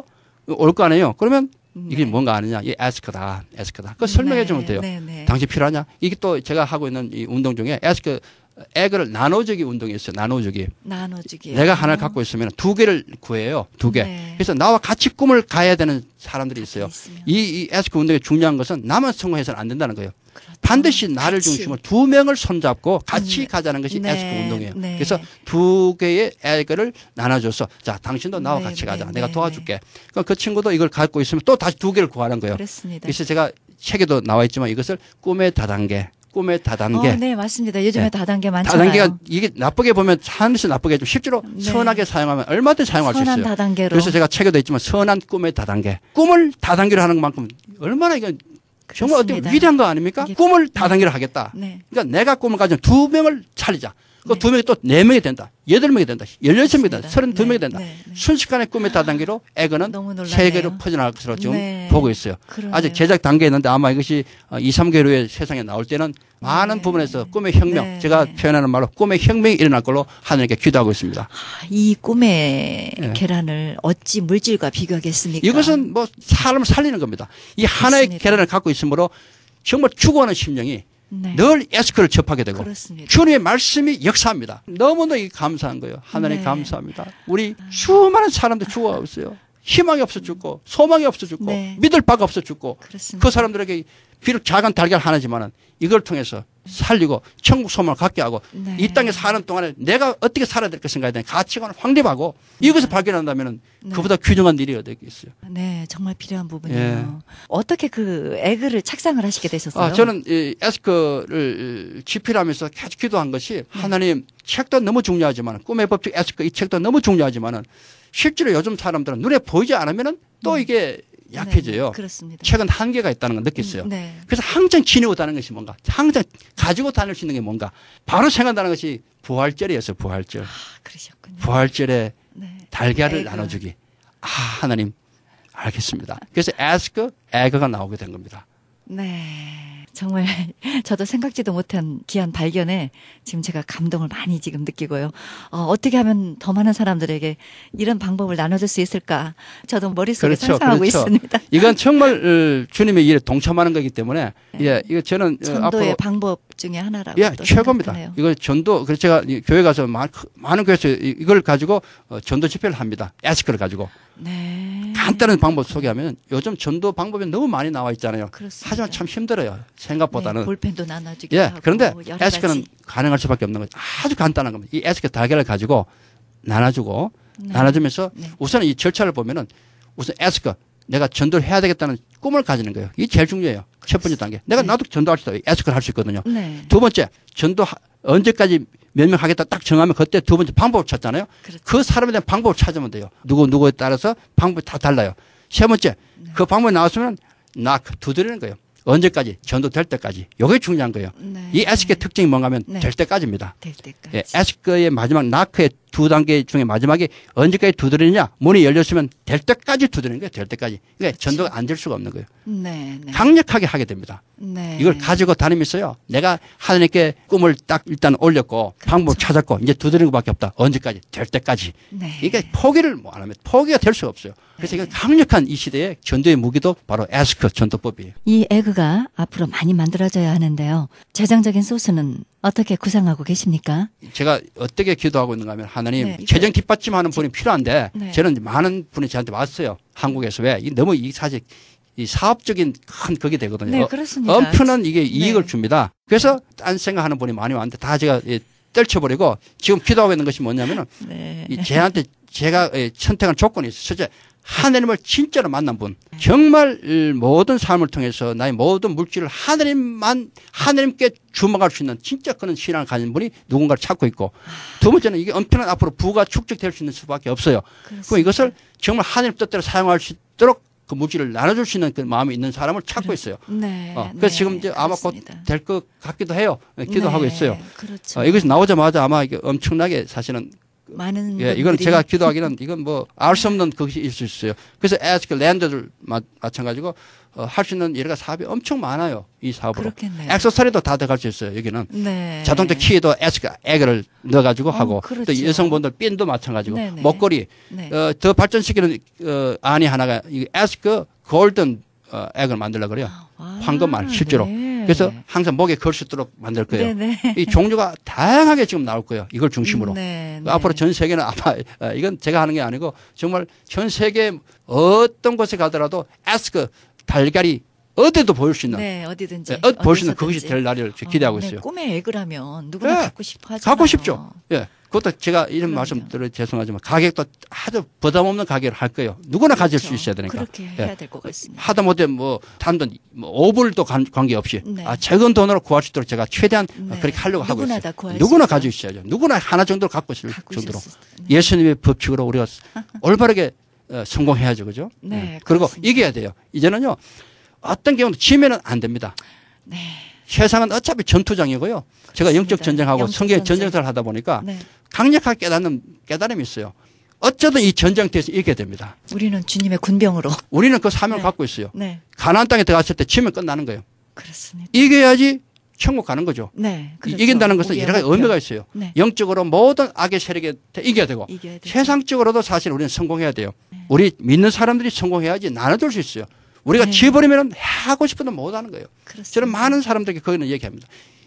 올 거 아니에요. 그러면 이게 네. 뭔가 아느냐? 이게 에스크다, 에스크다. 그 설명해 주면 돼요. 네, 네. 당신 필요하냐? 이게 또 제가 하고 있는 이 운동 중에 에스크 액을 나눠주기 운동이 있어요. 나눠주기. 나눠주기. 내가 하나를 갖고 있으면 두 개를 구해요. 두 개. 네. 그래서 나와 같이 꿈을 가야 되는 사람들이 있어요. 있으면. 이, 이 에스크 운동의 중요한 것은 나만 성공해서는 안 된다는 거예요. 그렇죠. 반드시 나를 같이. 중심으로 두 명을 손잡고 같이 네. 가자는 것이 네. 에스크 운동이에요. 네. 그래서 두 개의 액을 나눠줘서 자 당신도 나와 네, 같이 가자. 네, 내가 네, 도와줄게. 그러니까 그 친구도 이걸 갖고 있으면 또 다시 두 개를 구하는 거예요. 그렇습니다. 그래서 제가 책에도 나와 있지만 이것을 꿈의 다단계, 꿈의 다단계. 어, 네, 맞습니다. 요즘에 네. 다단계 많잖아요. 다단계가 이게 나쁘게 보면 하늘씩 나쁘게 좀 실제로 네. 선하게 사용하면 얼마든지 사용할 수 선한 있어요. 다단계로. 그래서 제가 책에도 있지만 선한 꿈의 다단계. 꿈을 다단계로 하는 것만큼 얼마나 이건 정말 어떻게 그렇습니다. 위대한 거 아닙니까? 이게- 꿈을 다단계로 하겠다. 네. 그러니까 내가 꿈을 가진 두 명을 살리자. 그 네. 두 명이 또 네 명이 된다. 여덟 명이 된다. 열여섯 명이 된다. 그렇습니다. 서른두 명이 네, 된다. 네, 네. 순식간에 꿈의 다단계로 에그는 너무 놀랍네요. 세계로 퍼져나갈 것으로 지금 네. 보고 있어요. 그러네요. 아직 제작 단계에 있는데 아마 이것이 이, 삼 개월 후에 세상에 나올 때는 많은 네. 부분에서 꿈의 혁명, 네. 제가 네. 표현하는 말로 꿈의 혁명이 일어날 걸로 하나님께 기도하고 있습니다. 아, 이 꿈의 네. 계란을 어찌 물질과 비교하겠습니까? 이것은 뭐 사람을 살리는 겁니다. 이 하나의 그렇습니다. 계란을 갖고 있으므로 정말 추구하는 심령이 네. 늘 에스크를 접하게 되고 그렇습니다. 주님의 말씀이 역사합니다. 너무나 이 감사한 거예요. 하나님 네. 감사합니다. 우리 수많은 사람들 죽어가고 있어요. 희망이 없어 죽고 소망이 없어 죽고 네. 믿을 바가 없어 죽고 그렇습니다. 그 사람들에게 비록 작은 달걀 하나지만은 이걸 통해서 살리고 천국 소망을 갖게 하고 네. 이 땅에 사는 동안에 내가 어떻게 살아야 될 것인가에 대한 가치관을 확립하고 이것을 발견한다면은 네. 그보다 귀중한 일이 어디 있어요. 네, 정말 필요한 부분이에요. 예. 어떻게 그 에그를 착상을 하시게 되셨어요? 아, 저는 이 에스크를 집필하면서 계속 기도한 것이 하나님 책도 너무 중요하지만 꿈의 법칙 에스크 이 책도 너무 중요하지만은 실제로 요즘 사람들은 눈에 보이지 않으면은 또 이게 약해져요. 네, 그렇습니다. 책은 한계가 있다는 걸 느꼈어요. 네. 그래서 항상 지니고 다니는 것이 뭔가 항상 가지고 다닐 수 있는 게 뭔가 바로 생각나는 것이 부활절이었어요. 부활절. 아, 그러셨군요. 부활절에 네. 달걀을 에그. 나눠주기. 아 하나님 알겠습니다. 그래서 에스크 에그가 나오게 된 겁니다. 네. 정말 저도 생각지도 못한 귀한 발견에 지금 제가 감동을 많이 지금 느끼고요. 어, 어떻게 하면 더 많은 사람들에게 이런 방법을 나눠줄 수 있을까? 저도 머릿속에 그렇죠, 상상하고 그렇죠. 있습니다. 이건 정말 어, 주님의 일에 동참하는 거기 때문에 예, 이거 저는 어, 전도의 앞으로 방법 중에 하나라고 예, 최고입니다. 생각하네요. 이거 전도 그래서 제가 이 교회 가서 많, 많은 교회에서 이- 이걸 가지고 어, 전도 집회를 합니다. 에스크를 가지고 네. 간단한 방법 소개하면 요즘 전도 방법이 너무 많이 나와 있잖아요. 그렇습니다. 하지만 참 힘들어요. 생각보다는. 네, 볼펜도 나눠주기도 예, 하고 그런데 여러 에스크는 가지. 가능할 수밖에 없는 거죠. 아주 간단한 겁니다. 이 에스크 달걀을 가지고 나눠주고 네. 나눠주면서 네. 우선 이 절차를 보면은 우선 에스크 내가 전도를 해야 되겠다는 꿈을 가지는 거예요. 이게 제일 중요해요. 첫 번째 단계. 내가 네. 나도 전도할 수 있다. 에스크를 할 수 있거든요. 네. 두 번째 전도 하- 언제까지 몇 명 하겠다 딱 정하면 그때 두 번째 방법을 찾잖아요. 그렇죠. 그 사람에 대한 방법을 찾으면 돼요. 누구 누구에 따라서 방법이 다 달라요. 세 번째 그 방법이 나왔으면 낙 두드리는 거예요. 언제까지 전도될 때까지. 이게 중요한 거예요. 네. 이 에스크의 특징이 뭔가 하면 네. 될 때까지입니다. 될 때까지. 예, 에스크의 마지막 나크의 두 단계 중에 마지막에 언제까지 두드리느냐 문이 열렸으면 될 때까지 두드리는 거예요. 될 때까지. 그러니까 전도가 안 될 수가 없는 거예요. 네. 네. 강력하게 하게 됩니다. 네. 이걸 가지고 다니면서요. 내가 하나님께 꿈을 딱 일단 올렸고 그렇죠. 방법을 찾았고 이제 두드리는 것밖에 없다. 언제까지? 될 때까지. 네. 이게 포기를 못 하면 포기가 될 수가 없어요. 그래서 이건 강력한 이 시대의 전도의 무기도 바로 에스크 전도법이에요. 이 에그가 앞으로 많이 만들어져야 하는데요. 재정적인 소스는 어떻게 구상하고 계십니까? 제가 어떻게 기도하고 있는가 하면 하나님 네. 재정 뒷받침하는 분이 필요한데 네. 저는 많은 분이 저한테 왔어요. 한국에서 왜? 이 너무 이 사실 이 사업적인 큰 그게 되거든요. 네, 어, 그렇습니다. 엄청난 이게 이익을 네. 줍니다. 그래서 딴 생각하는 분이 많이 왔는데 다 제가 예, 떨쳐버리고 지금 기도하고 있는 것이 뭐냐면은 네. 이 제한테 제가 예, 선택한 조건이 있어요. 첫째, 하나님을 진짜로 만난 분. 정말 이 모든 삶을 통해서 나의 모든 물질을 하나님만 하나님께 주목할 수 있는 진짜 그런 신앙을 가진 분이 누군가를 찾고 있고 두 번째는 이게 엄청난 앞으로 부가 축적될 수 있는 수밖에 없어요. 그럼 이것을 정말 하나님 뜻대로 사용할 수 있도록 그 물질을 나눠줄 수 있는 그 마음이 있는 사람을 찾고 있어요. 네. 어, 그래서 네, 지금 이제 아마 그렇습니다. 곧 될 것 같기도 해요. 예, 기도하고 네, 있어요. 그렇죠. 어, 이것이 나오자마자 아마 이게 엄청나게 사실은 많은 예, 이건 제가 기도하기는 이건 뭐 알 수 없는 것이 있을 수 있어요. 그래서 에스크 랜드들 마찬가지고 어, 할 수 있는 여러 가지 사업이 엄청 많아요. 이 사업으로. 그렇겠네요. 액세서리도 다 들어갈 수 있어요. 여기는. 네. 자동차 키에도 에스크 액을 넣어가지고 어, 하고 그렇죠. 또 여성분들 핀도 마찬가지고 네네. 목걸이 네. 어, 더 발전시키는 어, 안이 하나가 이 에스크 골든 어, 액을 만들려고 그래요. 아, 황금알 실제로. 네. 그래서 항상 목에 걸 수 있도록 만들 거예요. 네네. 이 종류가 다양하게 지금 나올 거예요. 이걸 중심으로. 네, 네. 앞으로 전 세계는 아마 어, 이건 제가 하는 게 아니고 정말 전 세계 어떤 곳에 가더라도 에스크 달걀이 어디도 보일 수 있는 네, 어디든지. 예, 어디 보일 수 있는 어디서든지. 그것이 될 날을 기대하고 어, 네, 있어요. 꿈의 애그라면 누구나 예. 갖고 싶어 하죠. 갖고 싶죠. 예. 그것도 제가 이런 그럼요. 말씀 드려 죄송하지만 가격도 아주 부담 없는 가격을 할 거예요. 누구나 가질 수 그렇죠. 있어야 되니까. 그렇게 예. 해야 될 것 같습니다. 하다 못해 뭐 단돈 뭐 오불도 관계없이 네. 아, 적은 돈으로 구할 수 있도록 제가 최대한 네. 그렇게 하려고 하고 누구나 있어요. 다 구할 누구나 수 가지고 있어야죠. 누구나 하나 정도로 갖고 있을 갖고 정도로. 있었을 때. 네. 예수님의 법칙으로 우리가 올바르게 어, 성공해야죠. 그죠? 네, 예. 그리고 그렇습니다. 이겨야 돼요. 이제는요. 어떤 경우는 지면은 안 됩니다. 네. 세상은 어차피 전투장이고요. 제가 그렇습니다. 영적 전쟁하고 영적 성경 전쟁. 전쟁사를 하다 보니까 네. 강력하게 깨닫는 깨달음이 있어요. 어쩌든 이 전쟁터에서 이기게 됩니다. 우리는 주님의 군병으로. 우리는 그 사명을 네. 갖고 있어요. 네. 가나안 땅에 들어갔을 때 지면 끝나는 거예요. 그렇습니다. 이겨야지 천국 가는 거죠. 네. 이- 그렇죠. 이긴다는 것은 우리의 여러 가지 목표. 의미가 있어요. 네. 영적으로 모든 악의 세력에 이겨야 되고 이겨야 되죠. 세상적으로도 사실 우리는 성공해야 돼요. 네. 우리 믿는 사람들이 성공해야지 나눠줄 수 있어요. 우리가 네. 지어버리면 하고 싶어도 못하는 거예요. 그렇습니다. 저는 많은 사람들에게 거기는 얘기합니다.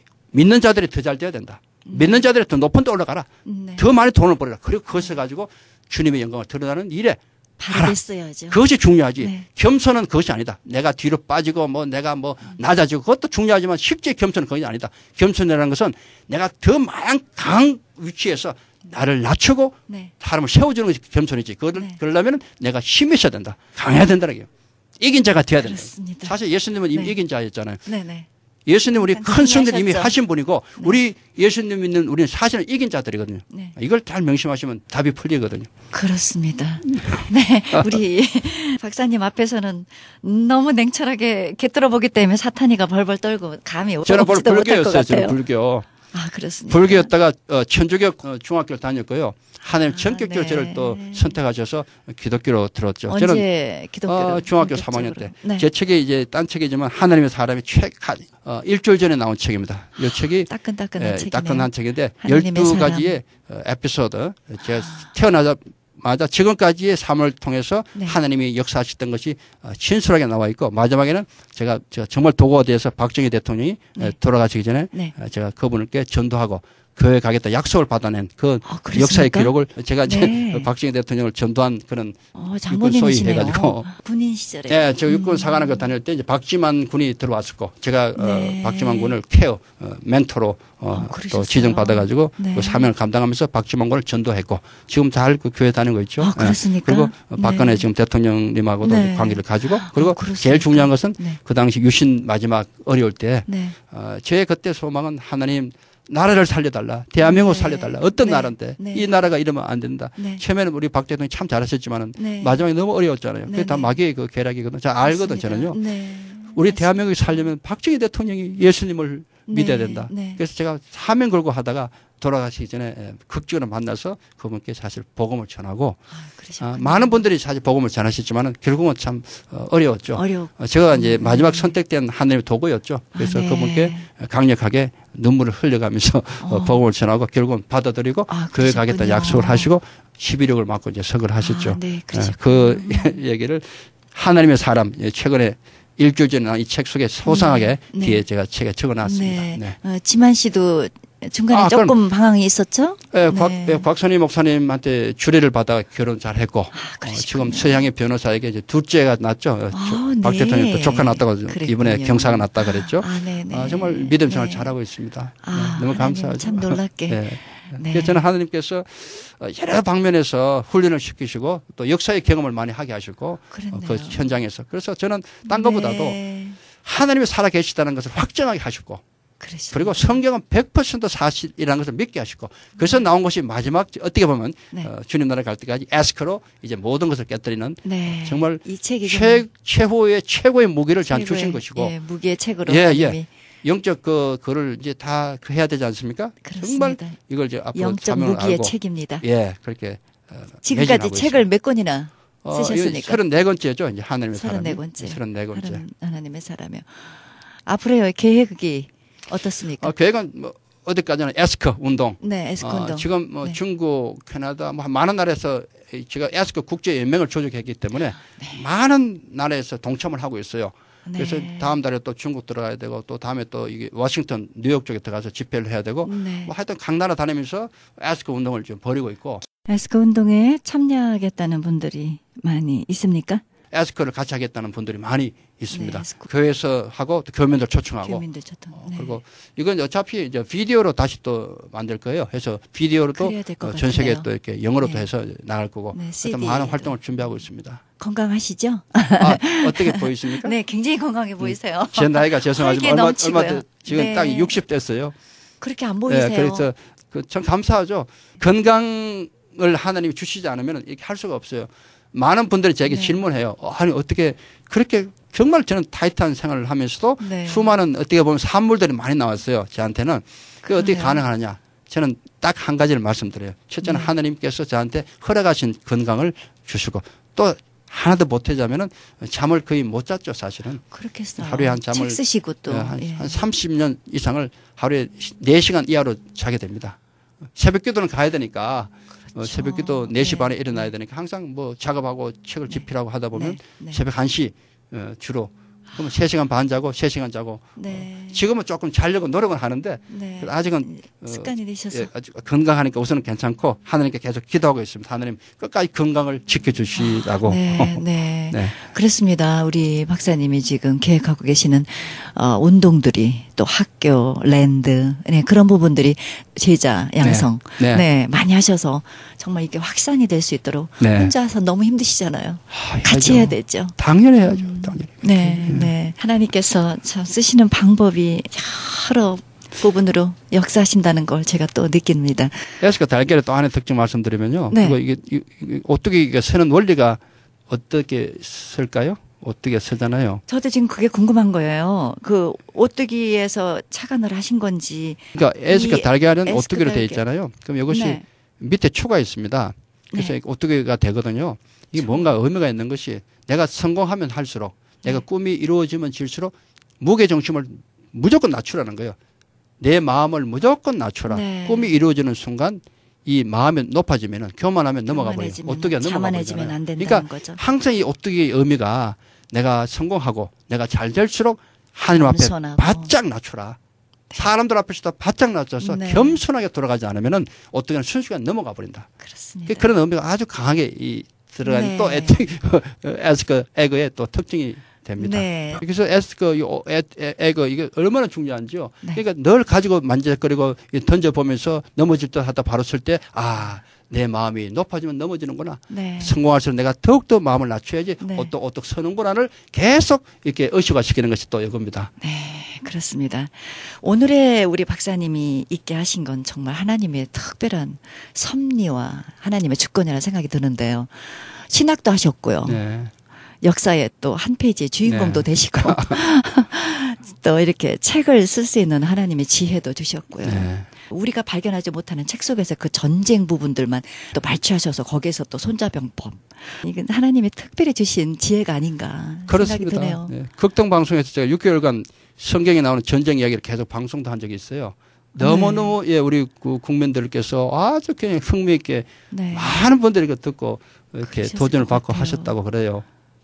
믿는 자들이 더 잘 돼야 된다. 믿는 자들이 더 높은 데 올라가라. 네. 더 많이 돈을 벌어라. 그리고 그것을 가지고 주님의 영광을 드러나는 일에 바로 하라. 됐어야죠. 그것이 중요하지. 네. 겸손은 그것이 아니다. 내가 뒤로 빠지고 뭐 내가 뭐 낮아지고 그것도 중요하지만 실제 겸손은 그것이 아니다. 겸손이라는 것은 내가 더 많은 강한 위치에서 나를 낮추고 네. 사람을 세워주는 것이 겸손이지. 그걸 네. 그러려면 내가 힘이 있어야 된다. 강해야 된다는 거예요. 이긴 자가 돼야 된다. 그렇습니다. 사실 예수님은 이미 네. 이긴 자였잖아요. 네네. 예수님 우리 항상 큰 승리를 이미 하셨죠. 하신 분이고 우리 예수님 믿는 우리는 사실은 이긴 자들이거든요. 네. 이걸 잘 명심하시면 답이 풀리거든요. 그렇습니다. 네, 우리 박사님 앞에서는 너무 냉철하게 깃들어 보기 때문에 사탄이가 벌벌 떨고 감이 저는 볼 오지도 못할 것 불교였어요. 저는 같아요. 불교. 아, 그렇습니다. 불교였다가 어, 천주교 어, 중학교를 다녔고요. 하나님 아, 전격적으로 네. 저를 또 선택하셔서 기독교로 들었죠. 언제 저는 기독교를 어, 중학교 본격적으로? 삼 학년 때. 네. 제 책이 이제 딴 책이지만 하나님의 사람이 책 한, 어, 일주일 전에 나온 책입니다. 이 책이 따끈따끈한 예, 책이네요. 따끈한 책인데 하나님의 열두 사람. 가지의 어, 에피소드 제가 태어나자마자 지금까지의 삶을 통해서 네. 하나님이 역사하셨던 것이 어, 진솔하게 나와 있고 마지막에는 제가, 제가 정말 도구가 돼서 박정희 대통령이 네. 에, 돌아가시기 전에 네. 어, 제가 그분께 전도하고 교회 가겠다 약속을 받아낸 그 아, 그렇습니까? 역사의 기록을 제가 이제 네. 박정희 대통령을 전도한 그런 어, 소위 장모님이시네요. 해가지고. 군인 시절에. 예, 저 육군 사관학교 다닐 때 이제 박지만 군이 들어왔었고 제가 네. 어, 박지만 군을 케어 어, 멘토로 어, 어, 또 그러셨어요. 지정받아가지고 네. 그 사명을 감당하면서 박지만 군을 전도했고 지금 잘 그 교회 다니고 있죠. 아, 예. 그렇습니까? 그리고 네. 박근혜 지금 대통령님하고도 네. 관계를 가지고 그리고 아, 그렇습니까? 제일 중요한 것은 네. 그 당시 유신 마지막 어려울 때 네. 어, 제 그때 소망은 하나님 나라를 살려달라. 대한민국을 네. 살려달라. 어떤 네. 나라인데 네. 이 나라가 이러면 안 된다. 네. 처음에는 우리 박 대통령이 참 잘하셨지만은 네. 마지막에 너무 어려웠잖아요. 그게 네, 다 네. 마귀의 그 계략이거든. 잘 알거든 맞습니다. 저는요. 네. 우리 맞습니다. 대한민국이 살려면 박정희 대통령이 예수님을 믿어야 네. 된다. 네. 그래서 제가 사명 걸고 하다가 돌아가시기 전에 극적으로 만나서 그분께 사실 복음을 전하고 아, 아, 그러셨군요. 많은 분들이 사실 복음을 전하셨지만은 결국은 참 어, 어려웠죠. 어려워. 어, 제가 이제 마지막 선택된 하나님의 도구였죠. 그래서 아, 네. 그분께 강력하게 눈물을 흘려가면서 어. 어. 복음을 전하고 결국은 받아들이고 아, 교회 가겠다 그러셨군요. 약속을 하시고 십이력을 맞고 이제 석을 하셨죠. 아, 네, 예, 그러셨군요. 그 얘기를 하나님의 사람 예, 최근에 일주일 전에 나온 이 책 속에 소상하게 네, 네. 뒤에 제가 책에 적어놨습니다. 네. 네. 어, 지만 씨도 중간에 아, 조금 그럼- 방황이 있었죠? 예, 네. 곽, 예, 곽선희 목사님한테 주례를 받아 결혼 잘 했고 어, 그러시군요. 지금 서양의 변호사에게 이제 둘째가 났죠. 어, 아, 조- 박 네. 대통령 또 조카 났다고 그랬군요. 이번에 경사가 났다 그랬죠. 아, 네네. 아, 정말 믿음 생활 네. 잘하고 있습니다. 아, 네, 너무 하나님 감사하죠. 참 놀랍게. 네. 네. 그래서 저는 하나님께서 어, 여러 방면에서 훈련을 시키시고 또 역사의 경험을 많이 하게 하시고 어, 그랬네요. 그 현장에서 그래서 저는 딴 것보다도 네. 하나님이 살아 계시다는 것을 확정하게 하셨고 그러시군요. 그리고 성경은 백 퍼센트 사실이라는 것을 믿게 하시고 그래서 나온 것이 마지막 어떻게 보면 네. 어, 주님 나라 갈 때까지 에스크로 이제 모든 것을 깨뜨리는 네. 정말 이 책이 최, 최후의 최고의 무기를 저한테 최고의, 주신 것이고 예, 무기의 책으로 예, 하나님이 예. 영적 그 그를 이제 다 해야 되지 않습니까? 그렇습니다. 정말 이걸 이제 앞으로 영적 자명을 무기의 알고 책입니다. 예, 그렇게 어, 지금까지 매진하고 책을 있습니다. 몇 권이나 어, 쓰셨습니까? 서른네 번째죠. 이제 하나님의 사람이. 서른네 번째. 서른네 번째. 하나님, 하나님의 사람이요. 앞으로의 계획이 어떻습니까? 어, 계획은 뭐 어디까지는 에스커 운동. 네, 에스코 어, 운동. 지금 뭐 네. 중국, 캐나다 뭐 많은 나라에서 이 제가 에스커 국제 연맹을 조직했기 때문에 네. 많은 나라에서 동참을 하고 있어요. 네. 그래서 다음 달에 또 중국 들어가야 되고 또 다음에 또 이게 워싱턴, 뉴욕 쪽에 들어가서 집회를 해야 되고 네. 뭐 하여튼 각 나라 다니면서 에스커 운동을 좀 벌이고 있고 에스코 운동에 참여하겠다는 분들이 많이 있습니까? 에스커를 같이 하겠다는 분들이 많이 있습니다. 네, 에스코. 교회에서 하고 또 교민들 초청하고 교민들 초청. 어, 네. 그리고 이건 어차피 이제 비디오로 다시 또 만들 거예요. 해서 비디오로도 그래야 될것 어, 전 세계 같은데요. 또 이렇게 영어로도 네. 해서 나갈 거고 네, 하여튼 씨디도. 많은 활동을 준비하고 있습니다. 건강하시죠? 아, 어떻게 보이십니까? 네, 굉장히 건강해 보이세요. 제 나이가 죄송하지만 활기에 얼마, 넘치고요. 얼마 전 지금 네. 딱 육십 됐어요. 그렇게 안 보이세요. 네, 그래서 그 참 감사하죠. 건강을 하나님이 주시지 않으면 이렇게 할 수가 없어요. 많은 분들이 제게 네. 질문해요. 어, 아니 어떻게 그렇게 정말 저는 타이트한 생활을 하면서도 네. 수많은 어떻게 보면 산물들이 많이 나왔어요. 저한테는 그 어떻게 그러네요. 가능하느냐. 저는 딱 한 가지를 말씀드려요. 첫째는 네. 하나님께서 저한테 허락하신 건강을 주시고 또 하나 더 보태자면은 잠을 거의 못 잤죠 사실은. 그렇겠어요. 하루에 한 잠을 책 쓰시고 또. 예, 한, 예. 한 삼십 년 이상을 하루에 네 시간 이하로 자게 됩니다. 새벽 기도는 가야 되니까 어, 그렇죠. 새벽 기도 네 시 네. 반에 일어나야 되니까 항상 뭐 작업하고 책을 집필하고 하다 보면 네. 네. 새벽 한 시 어, 주로 그러면 세 시간 반 자고 세 시간 자고 네. 지금은 조금 자려고 노력은 하는데 네. 아직은 어, 습관이 되셔서. 예, 아주 건강하니까 우선은 괜찮고 하나님께 계속 기도하고 있습니다. 하나님 끝까지 건강을 지켜주시라고. 네, 네. 네. 그렇습니다. 우리 박사님이 지금 계획하고 계시는 어, 운동들이 또 학교, 랜드, 네, 그런 부분들이 제자 양성, 네. 네. 네. 많이 하셔서 정말 이게 확산이 될 수 있도록 네. 혼자서 너무 힘드시잖아요. 아, 같이 해야죠. 해야 되죠. 당연히 해야죠. 당연히. 네, 네. 하나님께서 참 쓰시는 방법이 여러 부분으로 역사하신다는 걸 제가 또 느낍니다. 에스커 달걀의 또 하나의 특징 말씀드리면요. 네. 이거 이게, 이게 오뚜기가 서는 원리가 어떻게 쓸까요? 오뚜기가 서잖아요. 저도 지금 그게 궁금한 거예요. 그 오뚜기에서 착안을 하신 건지. 그러니까 에스커 이 달걀은 에스커 오뚜기로 되어 달걀. 있잖아요. 그럼 이것이 네. 밑에 추가 있습니다. 그래서 네. 오뚜기가 되거든요. 이게 저- 뭔가 의미가 있는 것이 내가 성공하면 할수록 내가 네. 꿈이 이루어지면 질수록 무게 중심을 무조건 낮추라는 거예요. 내 마음을 무조건 낮춰라. 네. 꿈이 이루어지는 순간 이 마음이 높아지면 교만하면 넘어가 버려요. 교만해지면, 오뚜기가 넘어가 자만해지면 버리잖아요. 안 된다는 그러니까 거죠. 항상 이 오뚜기의 의미가 내가 성공하고 내가 잘 될수록 하나님 앞에 겸손하고. 바짝 낮춰라. 사람들 앞에서도 바짝 낮춰서 네. 겸손하게 돌아가지 않으면은 오뚜기는 순식간 넘어가 버린다. 그렇습니다. 그런 의미가 아주 강하게 이 들어간 네. 또 에스커 에그의 또 특징이 됩니다. 네. 그래서 에스커 이 오- 에- 에- 에그 이게 얼마나 중요한지요. 네. 그러니까 늘 가지고 만져거리고 던져 보면서 넘어질 듯 하다 바로 쓸 때 아, 내 마음이 높아지면 넘어지는구나. 네. 성공할수록 내가 더욱더 마음을 낮춰야지 네. 오똑오똑 서는구나를 계속 이렇게 의식화시키는 것이 또 이겁니다. 네, 그렇습니다. 오늘의 우리 박사님이 있게 하신 건 정말 하나님의 특별한 섭리와 하나님의 주권이라는 생각이 드는데요. 신학도 하셨고요. 네. 역사의 또 한 페이지의 주인공도 네. 되시고 또 이렇게 책을 쓸 수 있는 하나님의 지혜도 주셨고요. 네. 우리가 발견하지 못하는 책 속에서 그 전쟁 부분들만 또 발췌하셔서 거기에서 또 손자병법. 이건 하나님이 특별히 주신 지혜가 아닌가 생각이 그렇습니다. 드네요. 네. 극동 방송에서 제가 육 개월간 성경에 나오는 전쟁 이야기를 계속 방송도 한 적이 있어요. 너무너무 예, 우리 그 국민들께서 아주 그냥 흥미있게 네. 많은 분들이 이거 듣고 이렇게 그러셨을 도전을 것 받고 같아요. 하셨다고 그래요.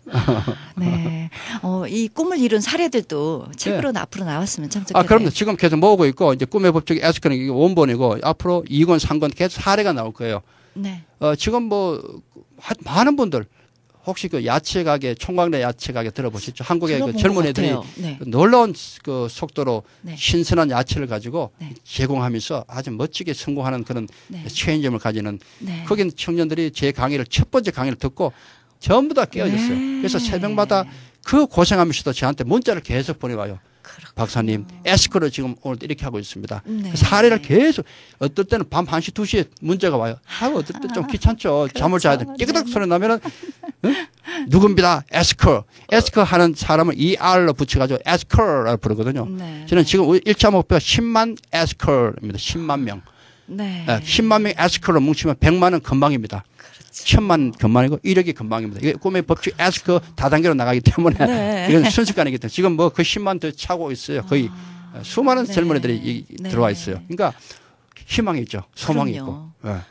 네. 어, 이 꿈을 이룬 사례들도 책으로 앞으로 나왔으면 참 좋겠네요. 아, 그럼요. 지금 계속 모으고 있고 이제 꿈의 법칙 에스커는 이게 원본이고 앞으로 이 권, 삼 권 계속 사례가 나올 거예요. 네. 어, 지금 뭐 하- 많은 분들 혹시 그 야채 가게 총각내 야채 가게 들어보셨죠? 한국의 그 들어본 젊은 것 애들이 같아요. 네. 그 놀라운 그 속도로 네. 신선한 야채를 가지고 네. 제공하면서 아주 멋지게 성공하는 그런 네. 체인점을 가지는 네. 거긴 청년들이 제 강의를 첫 번째 강의를 듣고 전부 다 깨어졌어요. 네. 그래서 새벽마다 그 고생하면서도 저한테 문자를 계속 보내와요. 그렇군요. 박사님, 에스커를 지금 오늘 이렇게 하고 있습니다. 네. 그 사례를 계속 어떨 때는 밤 한 시, 두 시에 문자가 와요. 아, 어떨 때 좀 귀찮죠. 잠을 자야 돼. 그렇죠. 띠그덕 네. 소리 나면은 응? 누굽니다. 에스커. 에스커 하는 사람을 이알로 붙여가지고 에스커라고 부르거든요. 네. 저는 지금 일 차 목표가 십만 에스커입니다. 십만 명. 네. 네. 십만 명 에스커로 뭉치면 백만은 금방입니다. 그렇죠. 천만 금방이고 일억이 금방입니다. 이게 꿈의 법칙 에스커 다단계로 나가기 때문에 네. 이건 순식간이기 때문에 지금 뭐 그 십만 더 차고 있어요. 거의 아, 수많은 네. 젊은이들이 이, 네. 들어와 있어요. 그러니까 희망이 있죠. 소망이 그럼요. 있고. 네.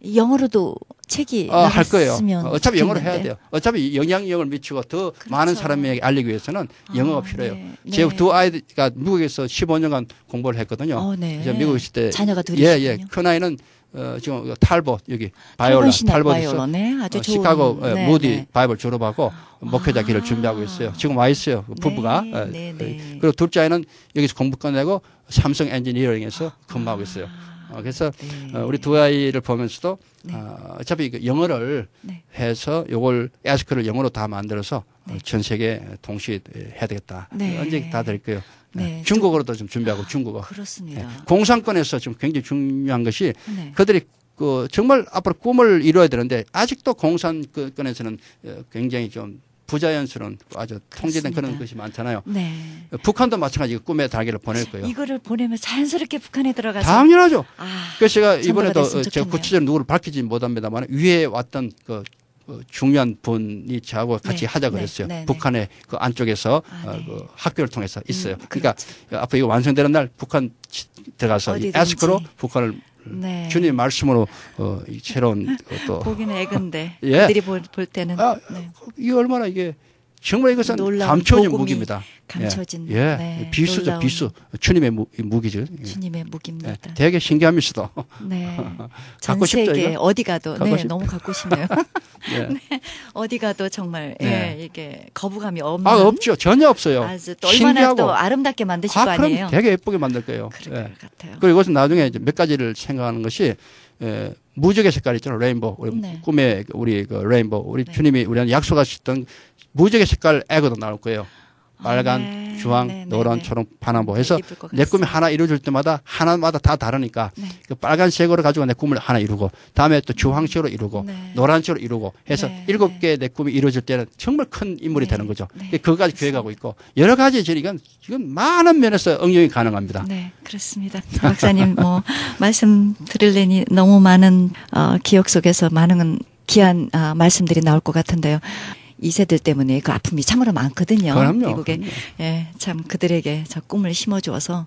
영어로도 책이 어, 할 거예요. 나갔으면 어차피 영어로 해야 좋겠는데. 돼요. 어차피 영향력을 미치고 더 그렇죠. 많은 사람에게 알리기 위해서는 아, 영어가 필요해요. 네. 제 네. 두 아이가 미국에서 십오 년간 공부를 했거든요. 어, 네. 이제 미국에 있을 때 자녀가 예, 둘이시군요. 예. 큰 아이는 어, 지금 탈보 여기 바이올라 탈보시나 탈보에서 바이올로네. 아주 어, 좋은. 시카고 어, 네, 무디 네. 바이블 졸업하고 목회자 길을 아. 준비하고 있어요. 지금 와 있어요. 그 부부가. 네, 어, 네, 네. 그리고 둘째 아이는 여기서 공부 끝내고 삼성 엔지니어링에서 근무하고 있어요. 어, 그래서 네. 어, 우리 두 아이를 보면서도 네. 어, 어차피 그 영어를 네. 해서 요걸 에스크를 영어로 다 만들어서 네. 어, 전 세계 동시에 해야 되겠다. 네. 언제 다 될 거예요. 네. 중국어로도 좀 준비하고 중국어. 그렇습니다. 네. 공산권에서 지금 굉장히 중요한 것이 네. 그들이 그 정말 앞으로 꿈을 이루어야 되는데 아직도 공산권에서는 어, 굉장히 좀 부자연스러운 아주 통제된 그런 그렇습니다. 것이 많잖아요. 네. 북한도 마찬가지 꿈의 달걀을 보낼 거예요. 이거를 보내면 자연스럽게 북한에 들어가서 당연하죠. 아, 그래서 제가 전도가 이번에도 됐으면 어, 제가 좋겠네요. 구체적으로 누구를 밝히지 못합니다만 위에 왔던 그 어, 중요한 분이 저하고 같이 네, 하자 네, 그랬어요. 네, 네. 북한의 그 안쪽에서 아, 어, 네. 그 학교를 통해서 있어요. 음, 그러니까 그렇죠. 앞으로 이거 완성되는 날 북한 치- 들어가서 이 어디든지. 에스크로 북한을 네. 주님의 말씀으로 어, 이 새로운 또 보기는 애근데 예. 그들이 볼, 볼 때는 아, 네. 이게 얼마나 이게 정말 이것은 놀라운 감춰진 복음이 무기입니다. 감춰진, 예, 예. 네, 비수죠, 놀라운 비수. 주님의 무, 무기죠. 예. 주님의 예. 무기입니다. 되게 신기합니다도. 네. 전 갖고 싶죠, 세계 이거? 어디 가도 갖고 네, 싶- 너무 갖고 싶네요. 예. 어디 가도 정말 네. 예, 이게 거부감이 없는 아 없죠, 전혀 없어요. 아주 또 얼마나 신기하고. 또 아름답게 만드실 아, 거 그럼 아니에요. 되게 예쁘게 만들 거예요. 그럴 예. 것 같아요. 그리고 이것은 나중에 이제 몇 가지를 생각하는 것이 에, 무적의 색깔 있잖아요. 레인보우. 우리 네. 꿈의 우리 그 레인보우. 우리 네. 주님이 우리한테 약속하셨던 무적의 색깔 에그도 나올 거예요. 빨간, 네, 주황, 네, 네, 노란, 네. 초록, 파란보 해서 예쁠 것 내 꿈이 같습니다. 하나 이루어질 때마다 하나마다 다 다르니까 네. 그 빨간색으로 가지고 내 꿈을 하나 이루고 다음에 또 주황색으로 이루고 네. 노란색으로 이루고 해서 네, 일곱 네. 개 내 꿈이 이루어질 때는 정말 큰 인물이 네, 되는 거죠. 네, 그것까지 계획하고 있고 여러 가지 지금 이건, 이건 많은 면에서 응용이 가능합니다. 네, 그렇습니다. 박사님, 뭐, 말씀 들으려니 너무 많은, 어, 기억 속에서 많은 귀한, 아, 말씀들이 나올 것 같은데요. 이 세들 때문에 그 아픔이 참으로 많거든요. 그럼요. 미국에. 그럼요. 예, 참 그들에게 저 꿈을 심어주어서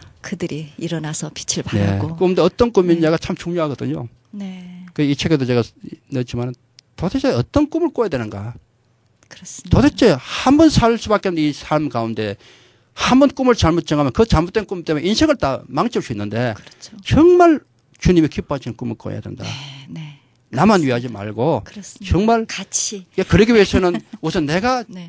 그들이 일어나서 빛을 네. 발하고. 꿈도 어떤 꿈이냐가 참 중요하거든요. 네, 그 이 책에도 제가 넣었지만 도대체 어떤 꿈을 꿔야 되는가? 그렇습니다. 도대체 한 번 살 수밖에 없는 이 삶 가운데 한 번 꿈을 잘못 정하면 그 잘못된 꿈 때문에 인생을 다 망칠 수 있는데 그렇죠. 정말 주님이 기뻐하시는 꿈을 꿔야 된다. 네, 네. 나만 위하지 말고 그렇습니다. 정말 같이. 그러기 위해서는 우선 내가 네.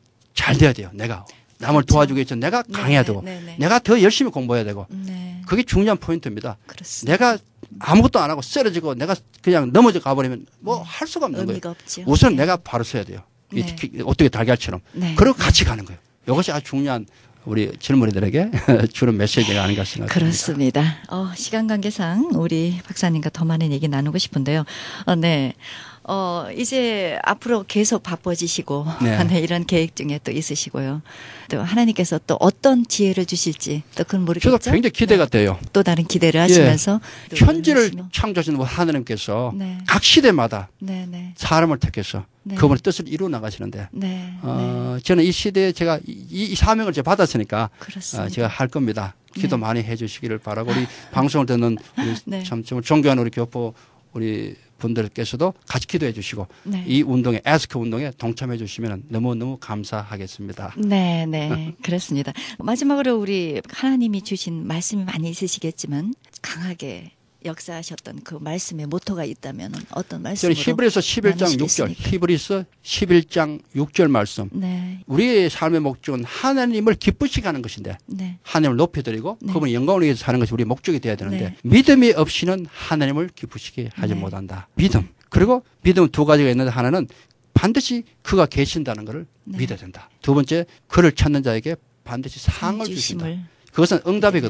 잘 돼야 돼요. 내가 남을 그렇죠. 도와주기 위해서 내가 네, 강해야 네, 되고 네, 네. 내가 더 열심히 공부해야 되고 네. 그게 중요한 포인트입니다. 그렇습니다. 내가 아무것도 안 하고 쓰러지고 내가 그냥 넘어져 가버리면 뭐 할 수가 없는 거예요. 의미가 없죠. 우선 네. 내가 바로 서야 돼요. 이 네. 특히 어떻게 달걀처럼. 네. 그리고 같이 가는 거예요. 이것이 아주 중요한 우리 젊은이들에게 주는 메시지가 아닌가 생각합니다. 그렇습니다. 어, 시간 관계상 우리 박사님과 더 많은 얘기 나누고 싶은데요. 어, 네. 어, 이제 앞으로 계속 바빠지시고, 네. 네, 이런 계획 중에 또 있으시고요. 또 하나님께서 또 어떤 지혜를 주실지 또 그건 모르겠죠. 저도 굉장히 기대가 돼요. 또 다른 기대를 하시면서 또 현지를 열심히- 창조하신 하나님께서 네. 각 시대마다 네, 네. 사람을 택해서 네. 그분의 뜻을 이루어 나가시는데 네. 네. 어, 저는 이 시대에 제가 이, 이 사명을 제가 받았으니까 그렇습니다. 어, 제가 할 겁니다. 기도 네. 많이 해 주시기를 바라고 우리 방송을 듣는 우리 네. 참 정말 존경하는 우리 교포 우리 분들께서도 같이 기도해 주시고 네. 이 운동에 에스크 운동에 동참해 주시면 너무너무 감사하겠습니다. 네, 네. 그렇습니다. 마지막으로 우리 하나님이 주신 말씀이 많이 있으시겠지만 강하게 역사하셨던 그 말씀의 모토가 있다면 어떤 말씀으로? 저는 히브리서 십일 장 육 절, 나누시겠습니까? 히브리서 십일 장 육 절 말씀. 네, 우리의 삶의 목적은 하나님을 기쁘시게 하는 것인데 네, 하나님을 높여드리고 네. 그분의 영광을 위해서 사는 것이 우리의 목적이 되어야 되는데 네. 믿음이 없이는 하나님을 기쁘시게 하지 네. 못한다. 믿음. 그리고 믿음은 두 가지가 있는데 하나는 반드시 그가 계신다는 것을 네. 믿어야 된다. 두 번째 그를 찾는 자에게 반드시 상을 주신다. 주심을 그것은 응답이거든요.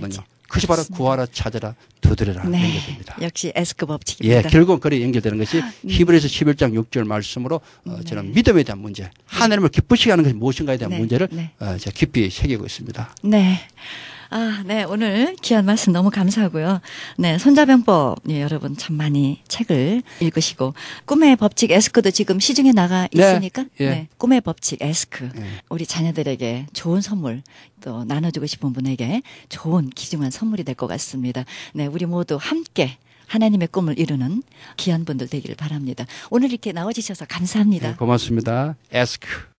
그것이 바로 맞습니다. 구하라 찾아라 두드려라 네. 연결됩니다. 역시 에스크 법칙입니다. 예, 결국 그리 연결되는 것이 음. 히브리서 십일 장 육 절 말씀으로 어, 네. 저는 믿음에 대한 문제, 하나님을 기쁘시게 하는 것이 무엇인가에 대한 네. 문제를 네. 어, 제가 깊이 새기고 있습니다. 네. 아, 네. 오늘 귀한 말씀 너무 감사하고요. 네. 손자병법, 예, 여러분 참 많이 책을 읽으시고, 꿈의 법칙 에스크도 지금 시중에 나가 네. 있으니까, 예. 네. 꿈의 법칙 에스크. 예. 우리 자녀들에게 좋은 선물, 또 나눠주고 싶은 분에게 좋은 귀중한 선물이 될 것 같습니다. 네. 우리 모두 함께 하나님의 꿈을 이루는 귀한 분들 되기를 바랍니다. 오늘 이렇게 나와주셔서 감사합니다. 네, 고맙습니다. Ask.